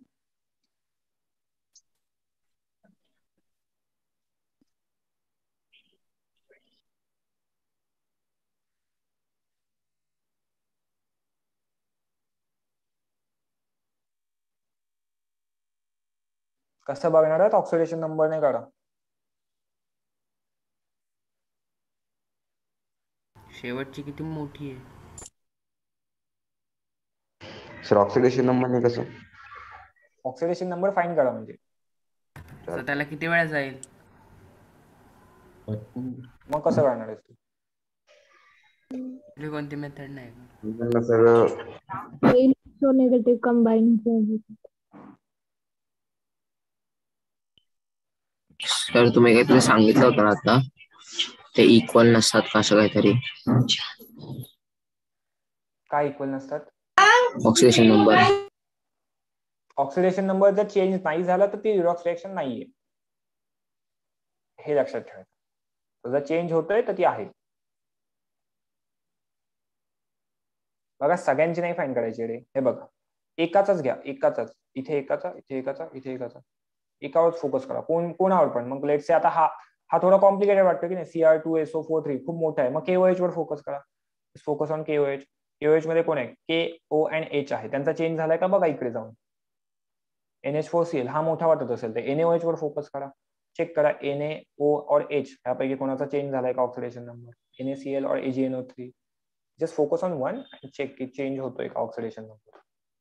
कसं बघणार आहेत? ऑक्सिडेशन नंबर नाही काढा.
शेवटची किती मोठी आहे.
सर ऑक्सिडेशन नंबर नाही कसं?
ऑक्सिडेशन नंबर फाइंड करा म्हणजे.
तर त्याला किती वेळा जाईल?
मग कसं करणार आहेस तू?
कोणती मेथड नाही का?
इलेक्ट्रोनेगेटिव्ह कंबाईन.
सर तुम्ही काहीतरी सांगितलं होतं ना आता, ते इक्वल नसतात का असं काहीतरी?
काय इक्वल नसतात?
Oxidation number.
ऑक्सिडेशन नंबर जर चेंज नाही झाला तर ती रिडॉक्स रिएक्शन नाहीये, हे लक्षात ठेवायचं. जर चेंज होतोय तर ती आहे. बघा सगळ्यांची नाही फाईंड करायची रे. हे बघा एकाचाच घ्या, एकाचाच. इथे एकाचा, इथे एकाचा, इथे एकाचा. एकावर फोकस करा. कोणावर पण. मग लेट्स से आता हा थोडा कॉम्प्लिकेटेड वाटतो की नाही? Cr2SO4 खूप मोठा आहे. मग KOH वर फोकस करा. Focus on KOH. KOH मध्ये कोण आहे? KO and H आहे. त्यांचा चेंज झालाय का बघा इकडे जाऊन. NH4Cl हा मोठा वाटत असेल तर NaOH वर फोकस करा. चेक करा NaO और H यापैकी कोणाचा चेंज झालाय का ऑक्सिडेशन नंबर? NaCl और AgNO3. Just focus on one आणि चेक की चेंज होतोय का ऑक्सिडेशन नंबर.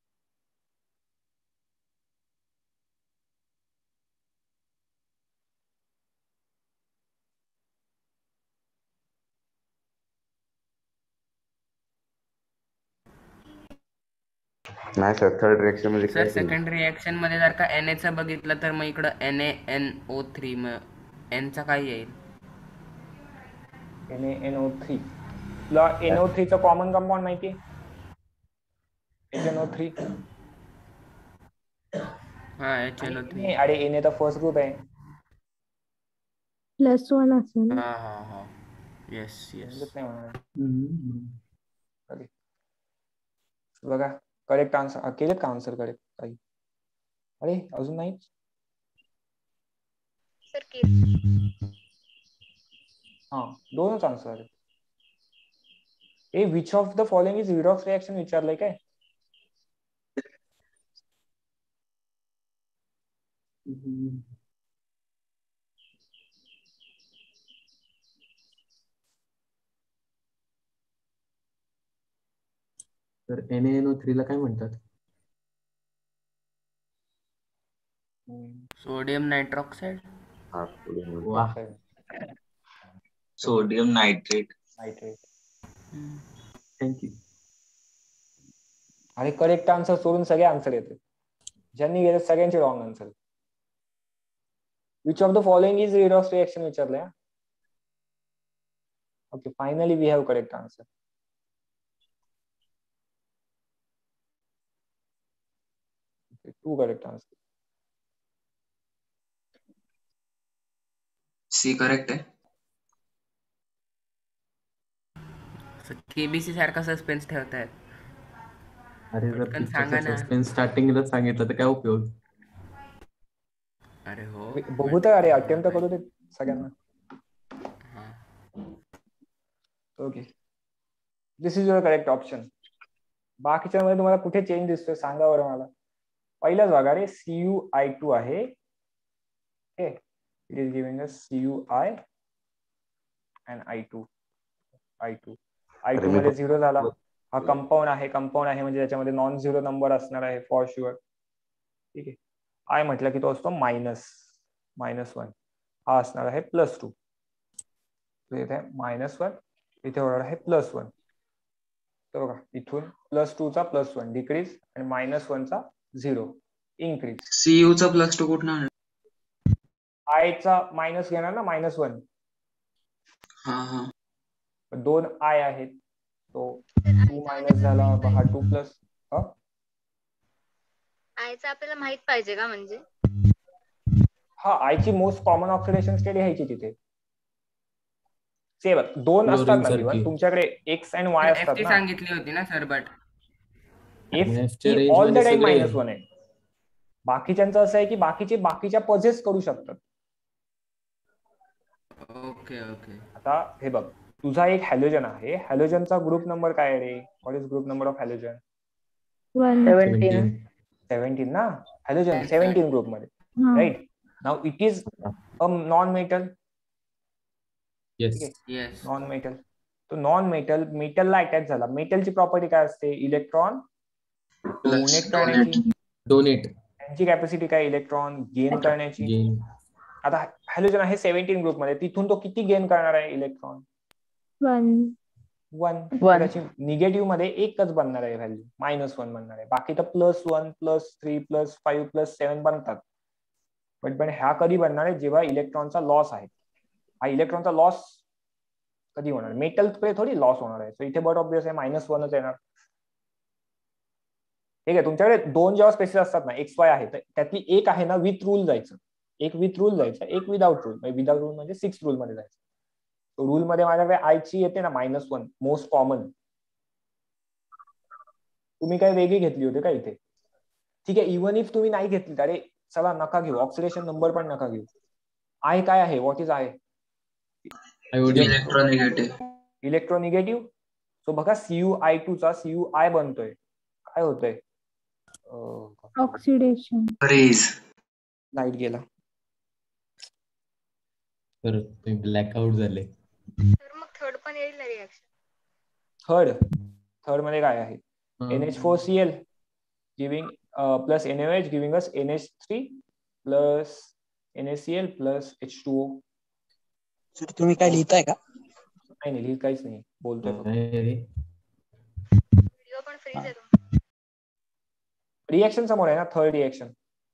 नाही सर, थर्ड रिएक्शन मध्ये
सर सेकंड रिएक्शन मध्ये जर का Na चं बघितलं तर मग इकडं NaNO3 मग N चा काय येईल?
NaNO3. तुला NO3 चा कॉमन कंपाऊंड माहितीये? HNO3.
हा HNO3.
अरे Na तर फर्स्ट ग्रुप आहे.
+1 असेल.
हा येस
बघा करेक्ट आन्सर केलेत का? आन्सर करेक्ट काही? अरे अजून नाही. हा दोनच आन्सर आहे. Which of the following is redox reaction विचारलंय काय?
तर NaNO3 ला काय म्हणतात?
Sodium nitroxide.
Sodium nitrate.
Thank you.
आणि करेक्ट आन्सर सोडून सगळे आन्सर येते. ज्यांनी गेले सगळ्यांचे wrong answer. Which of the following is redox reaction विचारलंय. Okay finally we have correct answer. Two correct answer.
C correct आहे.
केबीसी सारखा सस्पेन्स ठेवतायत.
अरे जर
पटकन सांगा ना.
सस्पेन्स स्टार्टिंगला सांगितलं तर काय उपयोग?
अरे हो
बघू तर. अरे अटेम्प्ट करू दे सगळ्यांना. Okay this is your correct option. बाकीच्या मध्ये तुम्हाला कुठे चेंज दिसतोय सांगा बरं मला. पहिलाच बघा रे CuI2 आहे. It is giving us CuI and I2 मध्ये 0 झाला. हा कंपाऊंड आहे म्हणजे त्याच्यामध्ये नॉन झिरो नंबर असणार आहे फॉर शुअर. ठीक आहे. आय म्हटलं की तो असतो -1. हा असणार आहे +2. इथे -1 इथे होणार आहे +1. तर बघा इथून +2 चा +1 डिक्रीज आणि -1 चा 0 इन्क्रीज.
CU चा +2 कुठून आणला?
आय चा मायनस घेणार ना -1.
हा
2 आय आहेत. तो 2 मायनस झाला. हा 2 प्लस.
आयचं आपल्याला माहित पाहिजे का म्हणजे?
हा आयची मोस्ट कॉमन ऑक्सिडेशन स्टेट घ्यायची तिथे. सेवन 2 असतात ना. तुमच्याकडे X आणि Y असतात ना.
सांगितली होती ना sir. But
if all the time -1 आहे. बाकीच्यांचं असं आहे की बाकीच्या पजेस करू शकतात.
Okay okay.
आता हे बघ, तुझा एक हॅलोजन आहे. हॅलोजनचा ग्रुप नंबर काय आहे रे? What is group number of halogen? 17 ना. हॅलोजन 17 ग्रुप मध्ये, right? Now it is a non metal. Non metal. तो नॉन मेटल मेटलला अटॅच झाला. मेटलची प्रॉपर्टी काय असते? इलेक्ट्रॉन डोनेट करण्याची. त्यांची कॅपॅसिटी काय? इलेक्ट्रॉन गेन करण्याची. आता हॅलोजन आहे 17 ग्रुप मध्ये, तिथून तो किती गेन करणार आहे इलेक्ट्रॉन? 1. त्याची निगेटिव्ह मध्ये एकच बनणार आहे व्हॅल्यू, -1 बनणार आहे. बाकी तर +1, +3, +5, +7 बनतात. पण ह्या कधी बनणार आहे? जेव्हा इलेक्ट्रॉनचा लॉस आहे. हा इलेक्ट्रॉनचा लॉस कधी होणार? मेटल थोडी लॉस होणार आहे. सो इथे बट ऑब्वियस आहे -1च येणार. ठीक आहे. तुमच्याकडे 2 जेव्हा स्पेसिस असतात ना, XY आहे, तर त्यातली एक आहे ना विथ रूल जायचं, एक विथ रूल जायचं, एक विदाउट रूल. विदाउट रूल म्हणजे 6 रूल मध्ये जायचं. रूल मध्ये माझ्याकडे आयची येते ना -1, मोस्ट कॉमन. तुम्ही काय वेगळी घेतली होती का इथे? ठीक आहे. इव्हन इफ तुम्ही नाही घेतली, अरे चला नका घेऊ, ऑक्सिडेशन नंबर पण नका घेऊ. आय काय आहे? What is I? Electronegative. So बघा CuI2 चा CuI बनतोय. काय होतंय?
ऑक्सिडेशन.
लाईट गेला.
तर ब्लॅकआउट झाले.
तर मग थर्ड पण येईल ना रिएक्शन?
थर्ड मध्ये काय आहे? NH4Cl giving plus NaOH giving us NH3 plus NaCl plus H2O.
Sir तुम्ही काय लिहिताय का?
नाही लिहित काहीच नाही, बोलतोय फक्त.
व्हिडिओ पण फ्रीज आहे तुमचा.
रिएक्शन समोर आहे ना, थर्ड रिएक्शन.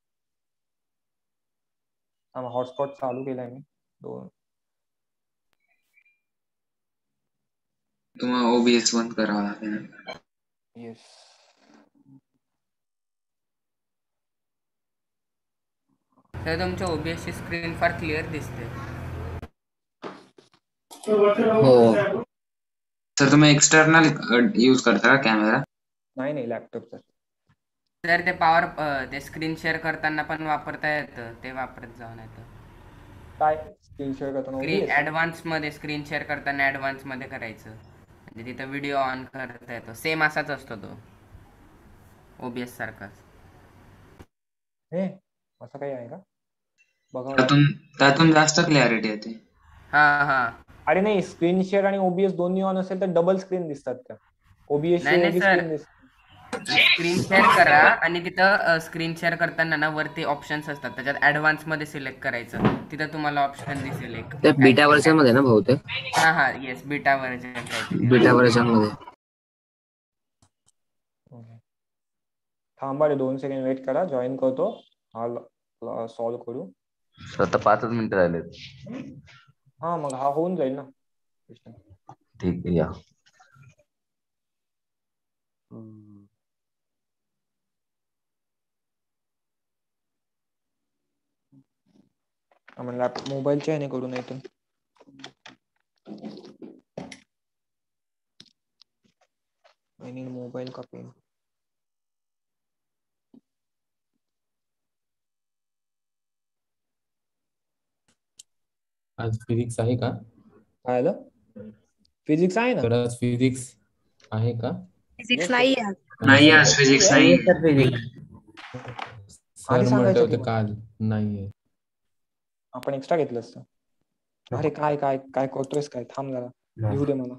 हॉटस्पॉट चालू केलाय मी. 2
तुम्हाला OBS बंद करावा लागेल.
येस.
तर तुमच्या OBS ची स्क्रीन फार क्लिअर दिसते.
हो.
सर तुम्ही एक्सटर्नल यूज करता का कॅमेरा?
नाही लॅपटॉपचा.
तर ते स्क्रीन शेअर करताना पण वापरता येतं, ते वापरत जाऊन येतं.
काय स्क्रीन शेअर करताना?
ऍडव्हान्स मध्ये स्क्रीन शेअर करताना ऍडव्हान्स मध्ये करायचं, म्हणजे तिथं व्हिडिओ ऑन करता येतो. सेम असाच असतो तो, OBS सारखाच.
असं काही आहे का?
त्यातून जास्त क्लॅरिटी येते.
हा.
अरे नाही, स्क्रीन शेअर आणि OBS दोन्ही ऑन असेल तर डबल स्क्रीन दिसतात का? OBS ची वेगळी स्क्रीन दिसते.
स्क्रीन शेअर करा आणि तिथं स्क्रीन शेअर करताना ना वरती ऑप्शन्स असतात, त्याच्यात ऍडव्हान्स मध्ये सिलेक्ट करायचं. तिथं तुम्हाला ऑप्शन दिसेल एक.
ते बीटा व्हर्जन मध्ये ना बहुतेक?
हा yes, beta version.
Beta version मध्ये.
थांबा रे, 2 सेकंड वेट करा, जॉईन करतो. हा सॉल्व्ह करू.
स्वतः 5 मिनिटं राहिलेत.
हा मग हा होऊन जाईल ना.
ठीक आहे, या.
म्हणलं मोबाईलच्या ह्याने करू, नाही तर मोबाईल का पेन.
आज फिजिक्स आहे का?
काय आलं? फिजिक्स आहे ना.
तर आज फिजिक्स आहे का?
फिजिक्स नाही आज.
नाही आज फिजिक्स नाही.
सर म्हणत होते काल नाहीये.
आपण एक्स्ट्रा घेतलं असतं. अरे काय काय काय करतोयस काय? थांब जरा, लिहू दे मला.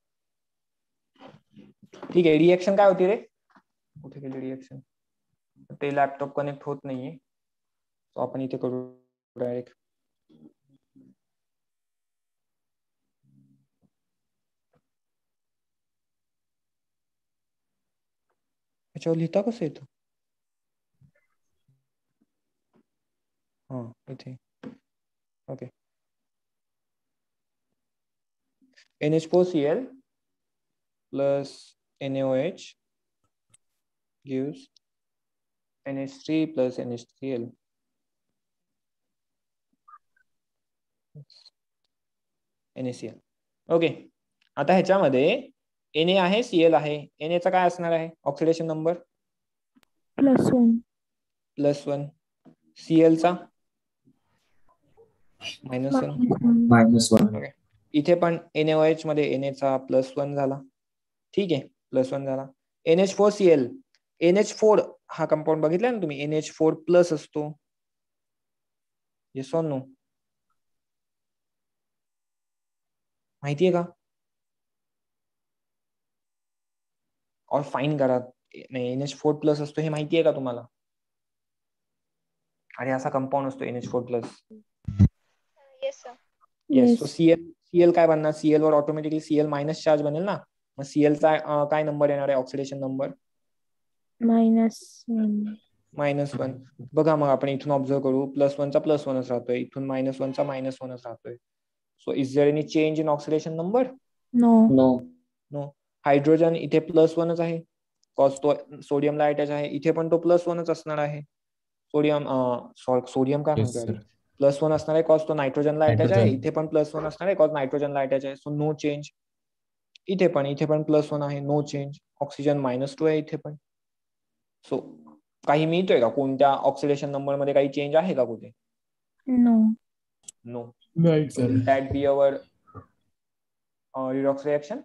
ठीक आहे. रिएक्शन काय होती रे? कुठे गेली रिएक्शन? ते लॅपटॉप कनेक्ट होत नाहीये, तो आपण इथे करू डायरेक्ट. त्याच्यावर लिहिता कसं येतं? हा इथे. Okay. NH4Cl plus NaOH gives NH3 plus NH3L. NaCl. Okay. आता ह्याच्यामध्ये Na आहे, Cl आहे. Na चा काय असणार आहे ऑक्सिडेशन नंबर?
+1.
+1. Cl चा -1.
-1.
इथे पण NaOH मध्ये Na चा +1 झाला. ठीक आहे, +1 झाला. NH4Cl. NH4 हा कंपाऊंड बघितला ना तुम्ही, NH4 प्लस असतो. Yes or no? माहितीये का? और फाइन करा. NH4 प्लस असतो हे माहितीये का तुम्हाला? आणि असा कंपाऊंड असतो NH4 plus.
Yes sir.
Yes. So Cl काय बनणार? Cl वर ऑटोमॅटिकली Cl मायनस चार्ज बनेल ना. मग Cl चा काय नंबर येणार आहे ऑक्सिडेशन नंबर? -1. बघा मग आपण इथून ऑब्झर्व करू, +1 चा +1च राहतोय, इथून -1 चा -1च राहतोय. So is there any change in oxidation number? No. Hydrogen इथे +1च आहे, कॉज तो सोडियमला अटॅच आहे. इथे पण तो +1च असणार आहे. सोडियम काय म्हणतोय, +1 असणार आहे कॉज तो नायट्रोजनला अटॅच आहे. इथे पण +1 असणार आहे कॉज नायट्रोजनला अटॅच आहे. So no change. इथे पण +1 आहे, नो चेंज. ऑक्सिजन -2 आहे इथे पण. सो काही मिळतोय का? कोणत्या ऑक्सिडेशन नंबर मध्ये काही चेंज आहे का कुठे? No. Will that be our redox reaction?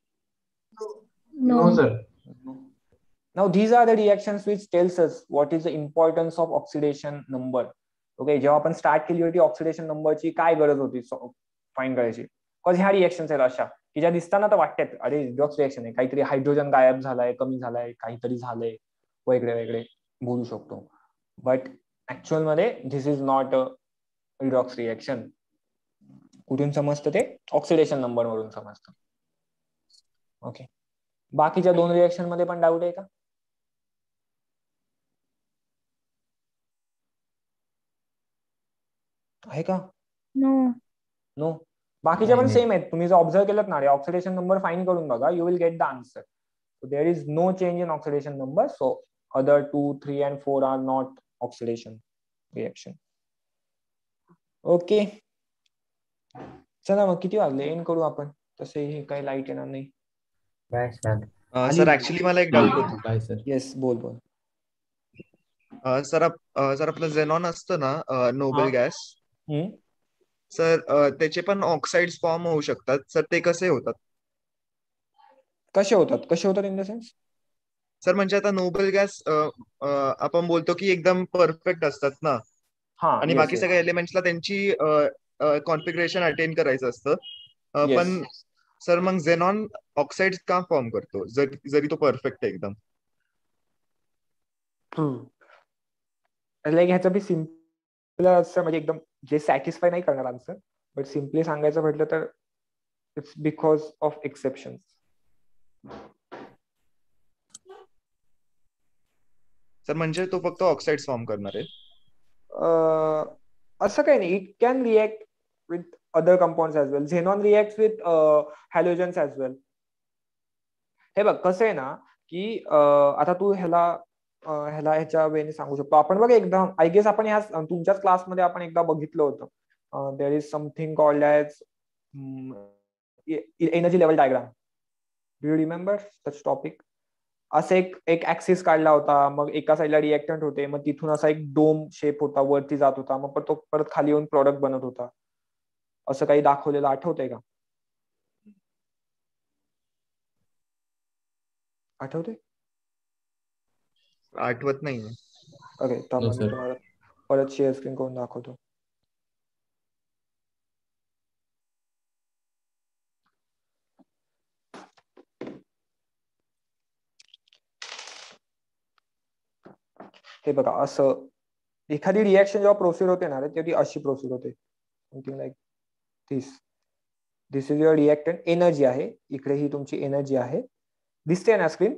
No, sir.
Now these are the reactions which tells us what is the importance of oxidation number. Okay, जेव्हा आपण स्टार्ट केली होती ऑक्सिडेशन नंबरची काय गरज होती फाइंड करायची? बिकॉज ह्या रिएक्शन्स आहेत अशा की ज्या दिसताना तर वाटतात अरे रिडॉक्स रिएक्शन आहे, काहीतरी हायड्रोजन गायब झालाय, कमी झालाय, काहीतरी झालंय, वेगळे वेगळे बोलू शकतो. बट ऍक्च्युअल मध्ये this is not a redox reaction. कुठून समजतं ते? ऑक्सिडेशन नंबर वरून समजतं. ओके, बाकीच्या 2 रिएक्शन मध्ये पण डाऊट आहे का? आहे का? नो. बाकीच्या पण सेम आहेत. तुम्ही जर ऑब्झर्व केलं ना, ऑक्सिडेशन नंबर फाइंड करून बघा, you will get the answer. So there is no change in oxidation number. So other 2, 3 and 4 are not oxidation reaction. Okay, चला मग किती वाजले, एंड करू आपण. तसे हे काही लाईट येणार नाही.
सर ऍक्च्युली मला एक डाऊट होता.
येस, बोल.
सर आपलं झेनॉन असतं ना, नोबल गॅस, सर त्याचे पण ऑक्साइड फॉर्म होऊ शकतात. सर ते कसे होतात?
कसे होतात इन द सेन्स?
सर म्हणजे आता नोबल गॅस आपण बोलतो की एकदम परफेक्ट असतात ना, आणि बाकी सगळ्या एलिमेंट्सला त्यांची कॉन्फिगरेशन अटेन करायचं असतं. पण सर मग झेनॉन ऑक्साइड का फॉर्म करतो जरी तो परफेक्ट आहे एकदम?
लाईक ह्याचं बी सिम्पल असं, म्हणजे एकदम जे सॅटिस्फाय नाही करणार आन्सर, बट सिम्पली सांगायचं म्हटलं तर it's because of exceptions.
Sir म्हणजे तो फक्त ऑक्साइड फॉर्म करणार आहे?
असं काही नाही. It can react with other compounds as well. Xenon react with halogens as well. हे बघ कसं आहे ना की आता तू ह्याच्या वेने सांगू शकतो आपण. बघ एकदा आय गेस आपण ह्या तुमच्याच क्लासमध्ये आपण एकदा बघितलं होतं. There is something called as energy level diagram. Do you remember such topic? असं एक ऍक्सिस काढला होता, मग एका साईडला रिएक्टंट होते, मग तिथून असा एक डोम शेप होता, वरती जात होता, मग तो परत खाली येऊन प्रोडक्ट बनत होता. असं काही दाखवलेलं आठवतंय का? आठवते?
आठवत नाही.
ओके, तुम्हाला परत शेअर स्क्रीन करून दाखवतो. हे बघा, असं एखादी रिएक्शन जेव्हा प्रोसीड होते ना तेव्हा ती अशी प्रोसीड होते, something like this is your reactant. Energy आहे इकडे, ही तुमची एनर्जी आहे, दिसते ना स्क्रीन?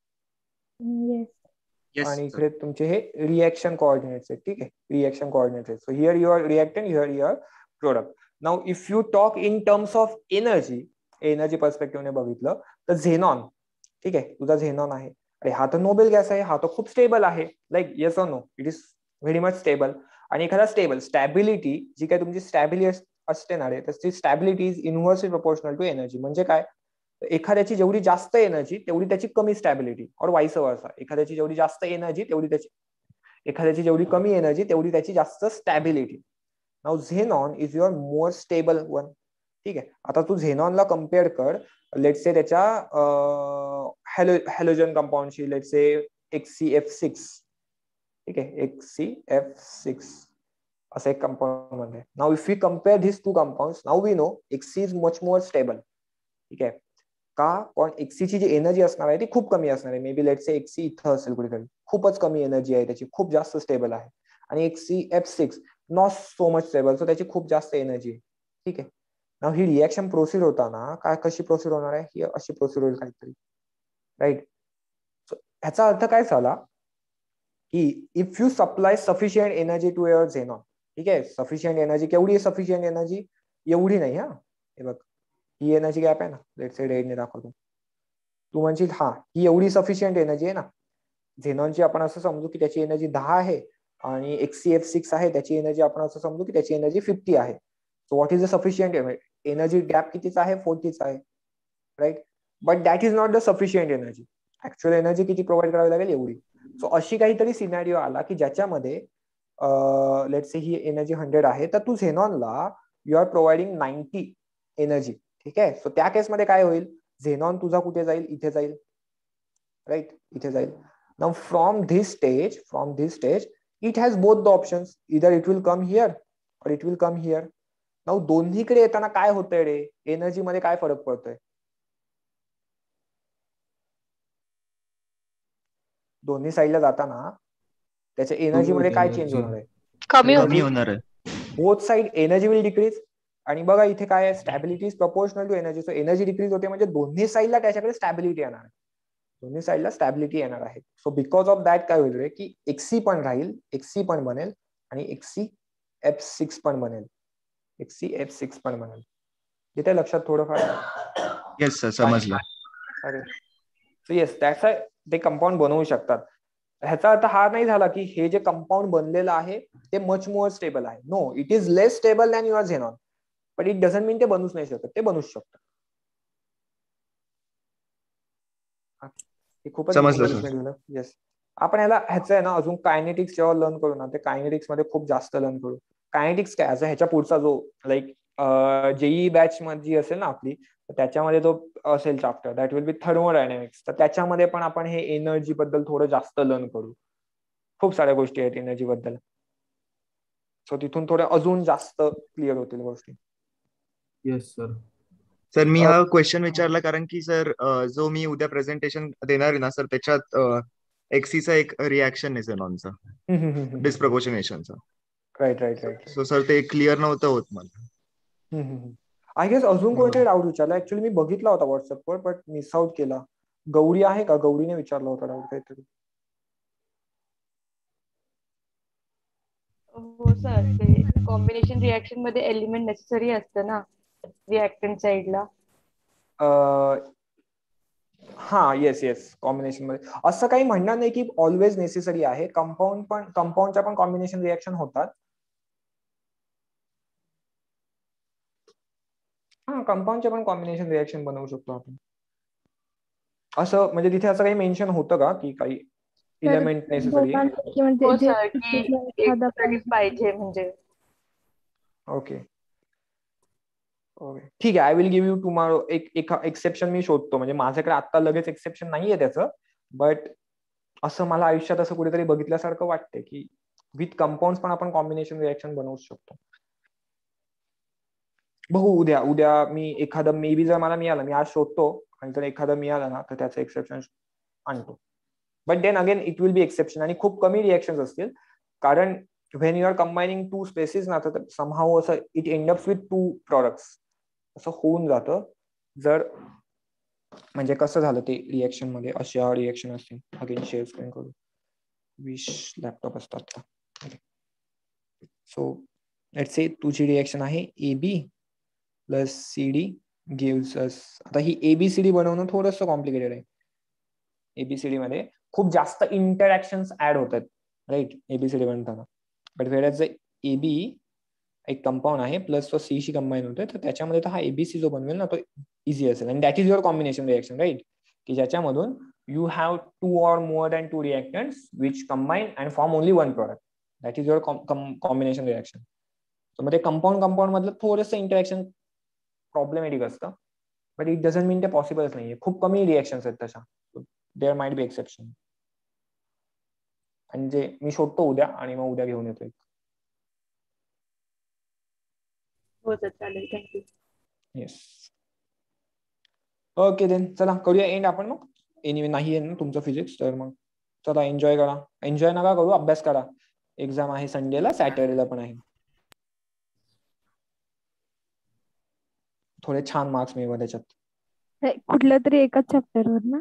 आणि इकडे तुमचे हे रिएक्शन कोऑर्डिनेट्स आहेत. ठीक आहे, रिएक्शन कोऑर्डिनेट्स आहेत. So here your reactant, here your product. Now if you talk in terms of energy पर्स्पेक्टिव्हने बघितलं तर झेनॉन, ठीक आहे, तुझा झेनॉन आहे. अरे हा तर नोबेल गॅस आहे, हा तर खूप स्टेबल आहे. Like yes or no, it is very much stable. आणि एखादा स्टॅबिलिटी जी काय तुमची स्टॅबिलिटी असते ना रे, त्याची stability is inversely proportional to energy. म्हणजे काय? एखाद्याची जेवढी जास्त एनर्जी तेवढी त्याची कमी स्टॅबिलिटी, और वाईस वर्सा. एखाद्याची जेवढी जास्त एनर्जी तेवढी त्याची, एखाद्याची जेवढी कमी एनर्जी तेवढी त्याची जास्त stability. Now xenon is your more stable one. ठीक आहे. आता तू झेनॉनला कम्पेअर कर लेट्स से त्याच्या हॅलोजन कंपाऊंडशी, लेट्स से HCF6. ठीक आहे, HCF6 असं एक कंपाऊंड मध्ये. Now if we compare this two compounds, now we know Xc is much more stable. ठीक आहे. का? पण Xc ची जी एनर्जी असणार आहे ती खूप कमी असणार आहे. May be let's say Xc इथं असेल कुठेतरी, खूपच कमी एनर्जी आहे त्याची, खूप जास्त स्टेबल आहे. आणि HCF6 not so much stable, so त्याची खूप जास्त एनर्जी आहे. ठीक आहे. नाउ ही रिएक्शन प्रोसीड होताना काय कशी प्रोसीड होणार आहे, ही अशी प्रोसीड होईल काहीतरी, राईट. ह्याचा अर्थ काय झाला की if you supply sufficient energy to your xenon. ठीक आहे. सफिशियंट एनर्जी केवढी आहे? सफिशियंट एनर्जी एवढी नाही. हा, हे बघ, ही एनर्जी गॅप आहे ना, लेट्स से रेडने दाखवतो. तू म्हणशील हा ही एवढी सफिशियंट एनर्जी आहे ना झेनॉनची, आपण असं समजू की त्याची एनर्जी 10 आहे, आणि HCF6 आहे त्याची एनर्जी आपण असं समजू की त्याची एनर्जी 50 आहे. So what is the sufficient energy gap? कितीचा आहे? 40 आहे, right. But that is not the sufficient energy. Actual energy किती प्रोव्हाइड करावी लागेल? एवढी. सो अशी काहीतरी सिनारिओ आला की ज्याच्यामध्ये लेट्स से ही एनर्जी 100 आहे, तर तू झेनॉनला यू आर प्रोव्हाइडिंग 90 एनर्जी. ठीक आहे. सो त्या केसमध्ये काय होईल? झेनॉन तुझा कुठे जाईल? इथे जाईल, राईट, इथे जाईल. Now from this stage it has both the options, either it will come here or it will come here. Now दोन्हीकडे येताना काय होतंय रे? एनर्जी मध्ये काय फरक पडतोय? दोन्ही साईडला जाताना त्याच्या एनर्जी मध्ये काय चेंज होणार आहे?
कमी
होणार आहे.
Both side energy will decrease. आणि बघा इथे काय आहे? Stability is proportional to energy. So energy decrease होते म्हणजे दोन्ही साईडला त्याच्याकडे स्टॅबिलिटी येणार आहे. दोन्ही साईडला स्टॅबिलिटी येणार आहे. सो बिकॉज ऑफ दॅट काय होईल रे की Xc पण राहील, Xc पण बनेल, आणि HCF6 पण बनेल, HCF6 पण बनेल. इथे लक्षात थोडंफार?
येस सर, समजलं.
अरे सो येस, दॅट्स ते कंपाऊंड बनवू शकतात. ह्याचा अर्थ हा नाही झाला की हे जे कंपाऊंड बनलेलं आहे ते मच मोर स्टेबल आहे. No, it is less stable than your xenon, but it doesn't mean ते बनूच नाही शकत. ते बनूच शकतात. खूपच
समजलं.
येस. आपण ह्याचं आहे ना अजून कायनेटिक्स जेव्हा लर्न करू ना, ते कायनेटिक्स मध्ये खूप जास्त लर्न करू. कायनेटिक्स काय असं ह्याच्या पुढचा जो लाईक जेई बॅच मध्ये जी असेल ना आपली, तर त्याच्यामध्ये तो असेल chapter that will be thermodynamics. तर त्याच्यामध्ये पण आपण हे एनर्जी बद्दल थोडं जास्त लर्न करू. खूप साऱ्या गोष्टी आहेत एनर्जी बद्दल. सो तिथून थोड्या अजून जास्त क्लिअर होतील गोष्टी.
Yes sir.
सर मी हा क्वेश्चन विचारला कारण की सर जो मी उद्या प्रेझेंटेशन देणार आहे ना सर, त्याच्यात Xcचा एक रिॲक्शन आहे झेनॉनचा, डिस्प्रपोर्शनेशनचा.
राईट.
सो सर ते क्लिअर नव्हतं होत मला.
आय गेस अजून कोणतरी डाऊट विचारला. ऍक्च्युअली मी बघितला होता व्हॉट्सअपवर बट मिस आउट केला. गौरी आहे का? गौरीने विचारला होता डाऊट काहीतरी.
हो सर, ते कॉम्बिनेशन रिएक्शन मध्ये एलिमेंट नेसेसरी असतं ना रिएक्टंट साइडला.
हा, येस, कॉम्बिनेशन मध्ये असं काही म्हणणार नाही की ऑलवेज नेसेसरी आहे. कंपाऊंडच्या पण कॉम्बिनेशन रिएक्शन होतात. हा, कंपाऊंडच्या पण कॉम्बिनेशन रिएक्शन बनवू शकतो आपण. असं म्हणजे तिथे असं काही मेन्शन होतं का की काही इलेमेंट नेसेसरी आहे?
हो सर, की एक तरी पाहिजे म्हणजे.
ओके, ठीक आहे. I will give you tomorrow एक एक्सेप्शन मी शोधतो. म्हणजे माझ्याकडे आता लगेच एक्सेप्शन नाहीये त्याचं, बट असं मला आयुष्यात असं कुठेतरी बघितल्यासारखं वाटतंय की विथ कंपाऊंड पण आपण कॉम्बिनेशन रिएक्शन बनवू शकतो. बघू उद्या मी एखादं मे बी जर मला मिळालं, मी आज शोधतो, आणि जर एखादं मिळालं ना तर त्याचं एक्सेप्शन आणतो. But then again it will be exception, आणि खूप कमी रिएक्शन असतील. कारण when you are combining two species ना, तर समहाऊ असं इट एंड विथ 2 प्रॉडक्ट्स असं होऊन जातं. जर म्हणजे कसं झालं ते रिएक्शन मध्ये अशा रिएक्शन असतील. अगेन शेअर स्क्रीन करू. 20 लॅपटॉप असतात. सो लेट्स से तुझी रिएक्शन आहे AB plus CD gives us. आता ही ABCD बनवणं थोडंसं कॉम्प्लिकेटेड आहे. ABCD मध्ये खूप जास्त इंटरॅक्शन्स ऍड होतात, राईट, ABCD बनताना. बट वेळेस AB एक कंपाऊंड आहे प्लस तो C शी कंबाईन होतोय, तर त्याच्यामध्ये तर हा ABC जो बनवेल ना तो इझी असेल. आणि that is your combination reaction, right, की ज्याच्यामधून you have 2 or more than 2 reactants which combine and form only one product. That is your combination reaction. So मध्ये कंपाऊंड मधलं थोडंसं इंटरॅक्शन प्रॉब्लेमॅटिक असतं, बट इट डझंट मीन ते पॉसिबलच नाहीये. खूप कमी रिएक्शन्स आहेत तशा. There might be exception. म्हणजे मी शोधतो उद्या आणि मग उद्या घेऊन येतो.
हो सर, चालेल. थँक्यू.
येस. ओके देन, चला करूया एंड आपण मग. एनिवे नाही आहे ना तुमचं फिजिक्स, तर मग चला एन्जॉय करा. एन्जॉय नका करू, अभ्यास करा. एक्झाम आहे संडेला, सॅटर्डेला पण आहे. थोडे छान मार्क्स मिळवा त्याच्यात.
कुठल्या तरी एकाच चॅप्टरवर ना?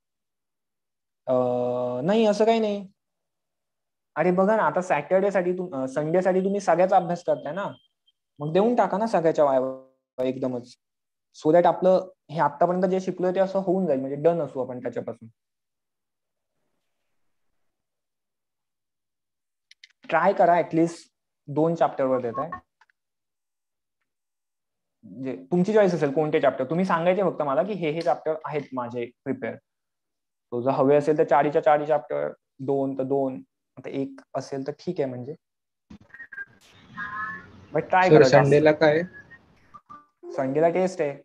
नाही, असं काही नाही. अरे बघा ना, आता सॅटर्डे साठी संडे साठी तुम्ही सगळ्याचा अभ्यास करताय ना, मग देऊन टाका ना सगळ्याच्या वाया एकदमच, सो दॅट आपलं हे आतापर्यंत जे शिकलोय ते असं होऊन जाईल, म्हणजे डन असू आपण त्याच्यापासून. ट्राय करा, ऍटलिस्ट 2 चॅप्टरवर देत आहे. म्हणजे तुमची चॉईस असेल कोणते चॅप्टर तुम्ही सांगायचे फक्त मला, की हे चॅप्टर आहेत माझे प्रिपेअर. तो जर हवे असेल तर 4च्या 4 चॅप्टर, 2 तर 2, आता 1 असेल तर ठीक आहे. म्हणजे बट ट्राय करा.
संडेला काय?
संडेला टेस्ट आहे.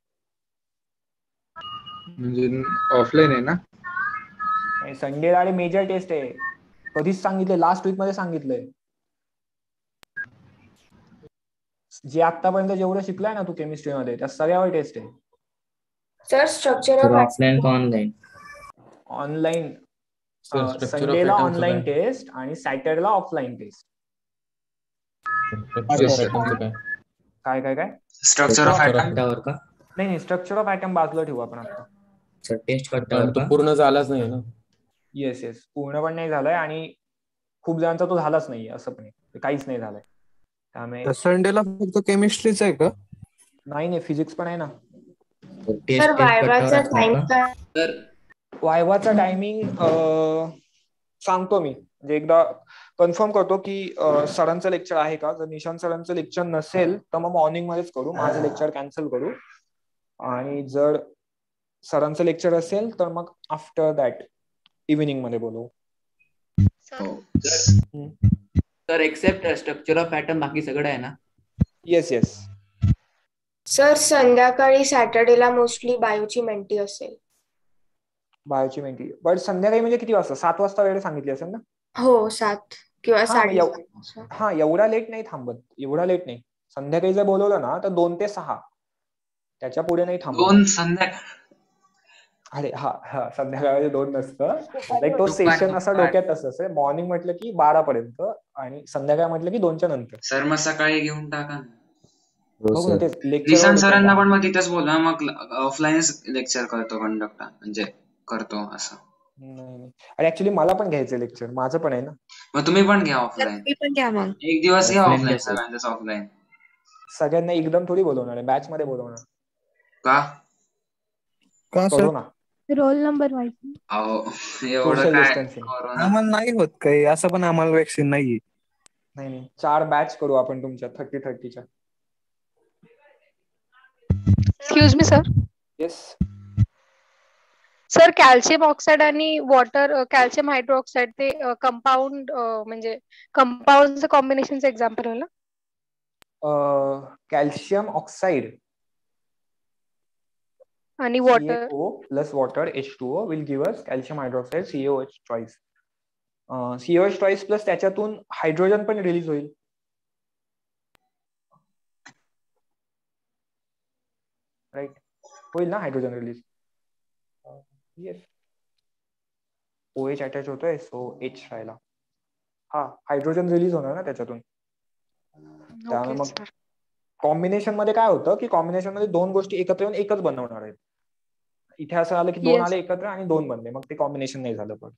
म्हणजे ऑफलाईन आहे ना?
संडेला आणि मेजर टेस्ट आहे. कधीच सांगितलंय, लास्ट वीक मध्ये सांगितलंय. जे आतापर्यंत जेवढं शिकलाय ना तू केमिस्ट्रीमध्ये, त्या सगळ्यावर टेस्ट आहे.
सर स्ट्रक्चर ऑफ
ऑफलाईन का ऑनलाईन?
ऑनलाईन.
structure of
संडेला
atoms
ऑनलाईन
काय?
टेस्ट आणि सॅटर्डेला ऑफलाईन टेस्ट.
स्ट्रक्चर ऑफ ॲटमचं काय?
काय काय काय
स्ट्रक्चर ऑफ ॲटम.
का?
नाही, स्ट्रक्चर ऑफ ॲटम बाजूला ठेवू आपण आता.
टेस्ट
पण
कट्टावर
तो
का?
पूर्ण झालाच नाही ना.
येस, पूर्ण पण नाही झालाय आणि खूप जणांचा तो झालाच नाहीये, असं पण काहीच नाही झालंय. त्यामुळे
संडेला फक्त केमिस्ट्रीच आहे का?
नाही, फिजिक्स पण आहे ना.
सर वायवाचा टाइम काय?
वायवाचा टायमिंग सांगतो मी, म्हणजे एकदा कन्फर्म करतो की सरांचं लेक्चर आहे का. जर निशांत सरांचं लेक्चर नसेल तर मग मॉर्निंग मध्येच करू, माझं लेक्चर कॅन्सल करू. आणि जर सरांचं लेक्चर असेल तर मग आफ्टर दॅट इव्हिनिंग मध्ये बोलवू.
Sir except structure of atom बाकी सगळं आहे ना?
येस.
सर संध्याकाळी सॅटर्डेला मोस्टली बायोची मेंटी असेल.
बायोची मेंटी, बट संध्याकाळी म्हणजे किती वाजता? 7 वाजता वेळ सांगितली असेल ना?
हो, 7 किंवा 7:30.
हा, एवढा लेट नाही थांबत, एवढा लेट नाही. संध्याकाळी जर बोलवलं ना तर 2 ते 6, त्याच्या पुढे नाही थांबत.
2 संध्याकाळ.
अरे हा, संध्याकाळी 2 नसतं. लाईक तो सेशन असा डोक्यात असं, मॉर्निंग म्हटलं की 12 पर्यंत आणि संध्याकाळ म्हटलं की 2च्या नंतर.
सर मग सकाळी घेऊन टाका.
बघू ना, तेच
निशांत सरांना पण मग तिथेच बोलवा, मग ऑफलाईनच लेक्चर करतो कंडक्टर, म्हणजे करतो असं.
नाही, अरे ऍक्च्युली मला पण घ्यायचं लेक्चर, माझं पण आहे ना.
मग तुम्ही पण घ्या ऑफलाईन. एक दिवस घ्या ऑफलाईन, सगळ्यांचं ऑफलाईन.
सगळ्यांना एकदम थोडी बोलवणार आहे, बॅच मध्ये बोलवणार.
का
करू ना,
रोल नंबर माहिती.
एवढं काय
आम्हाला नाही होत काही असं, पण आम्हाला वॅक्सिन नाहीये.
नाही 4 बॅच करू आपण तुमच्या 30-30च्या.
Excuse me sir.
Yes
sir, calcium oxide आणि वॉटर कॅल्शियम हायड्रोक्साईड ते कंपाऊंड, म्हणजे कंपाऊंडचं कॉम्बिनेशनचं एक्झाम्पल आहे ना?
कॅल्शियम ऑक्साईड
आणि वॉटर
plus water H2O will give us calcium hydroxide CaOH twice. CaOH twice plus त्याच्यातून हायड्रोजन पण रिलीज होईल. राईट, होईल ना hydrogen release. Yes, OH attach होतोय, सो H राहिला. हा, हायड्रोजन रिलीज होणार ना त्याच्यातून. त्यामुळे मग कॉम्बिनेशन मध्ये काय होतं की कॉम्बिनेशन मध्ये 2 गोष्टी एकत्र येऊन एकच बनवणार आहेत. इथे असं आलं की 2 आले एकत्र आणि 2 बनले, मग ते कॉम्बिनेशन नाही झालं. पण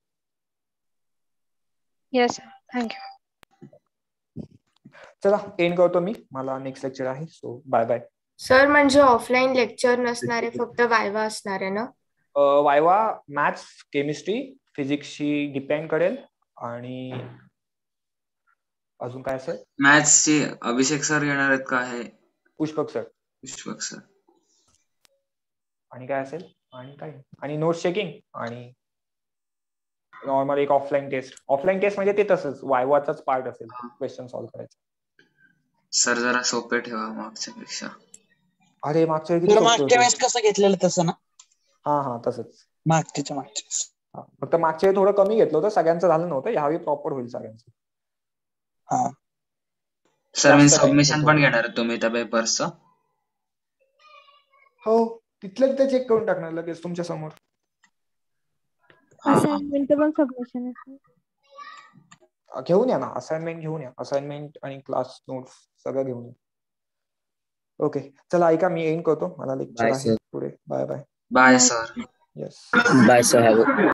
येस, थँक्यू.
चला एंड करतो मी, मला नेक्स्ट लेक्चर आहे, सो बाय बाय.
सर म्हणजे ऑफलाईन लेक्चर नसणारे, फक्त वायवा असणार आहे ना?
वायवा मॅथ्स, केमिस्ट्री, फिजिक्सशी डिपेंड करेल. आणि अजून काय असेल?
मॅथ्सची अभिषेक सर येणार आहेत का? आहे
पुष्पक सर.
पुष्पक सर.
आणि काय असेल आणि नोट्स चेकिंग आणि नॉर्मल एक ऑफलाईन टेस्ट म्हणजे ते तसंच वायवाचाच पार्ट असेल क्वेश्चन सॉल्व्ह करायचं.
सर जरा सोपे ठेवा मागच्या पेक्षा.
अरे मागच्या
मागच्या वेळेस कसं घेतलेलं तसं ना.
हा तसंच
मागच्या
फक्त मागच्या वेळी थोडं कमी घेतलं होतं, सगळ्यांचं झालं नव्हतं. यावेळी प्रॉपर होईल सगळ्यांचं.
सर मी सबमिशन पण घेणार तुम्ही त्या पेपर्सचं?
हो, तिथल्या तिथे चेक करून टाकणार लगेच तुमच्या समोर.
असाइनमेंट पण सबमिशन
घेऊन या ना, असाइनमेंट घेऊन या. असाइनमेंट आणि क्लास नोट्स सगळं घेऊन या. ओके चला ऐका, मी एंड करतो, मला लेक्चर आहे पुढे. Bye bye.
Bye sir.
Yes
bye sir.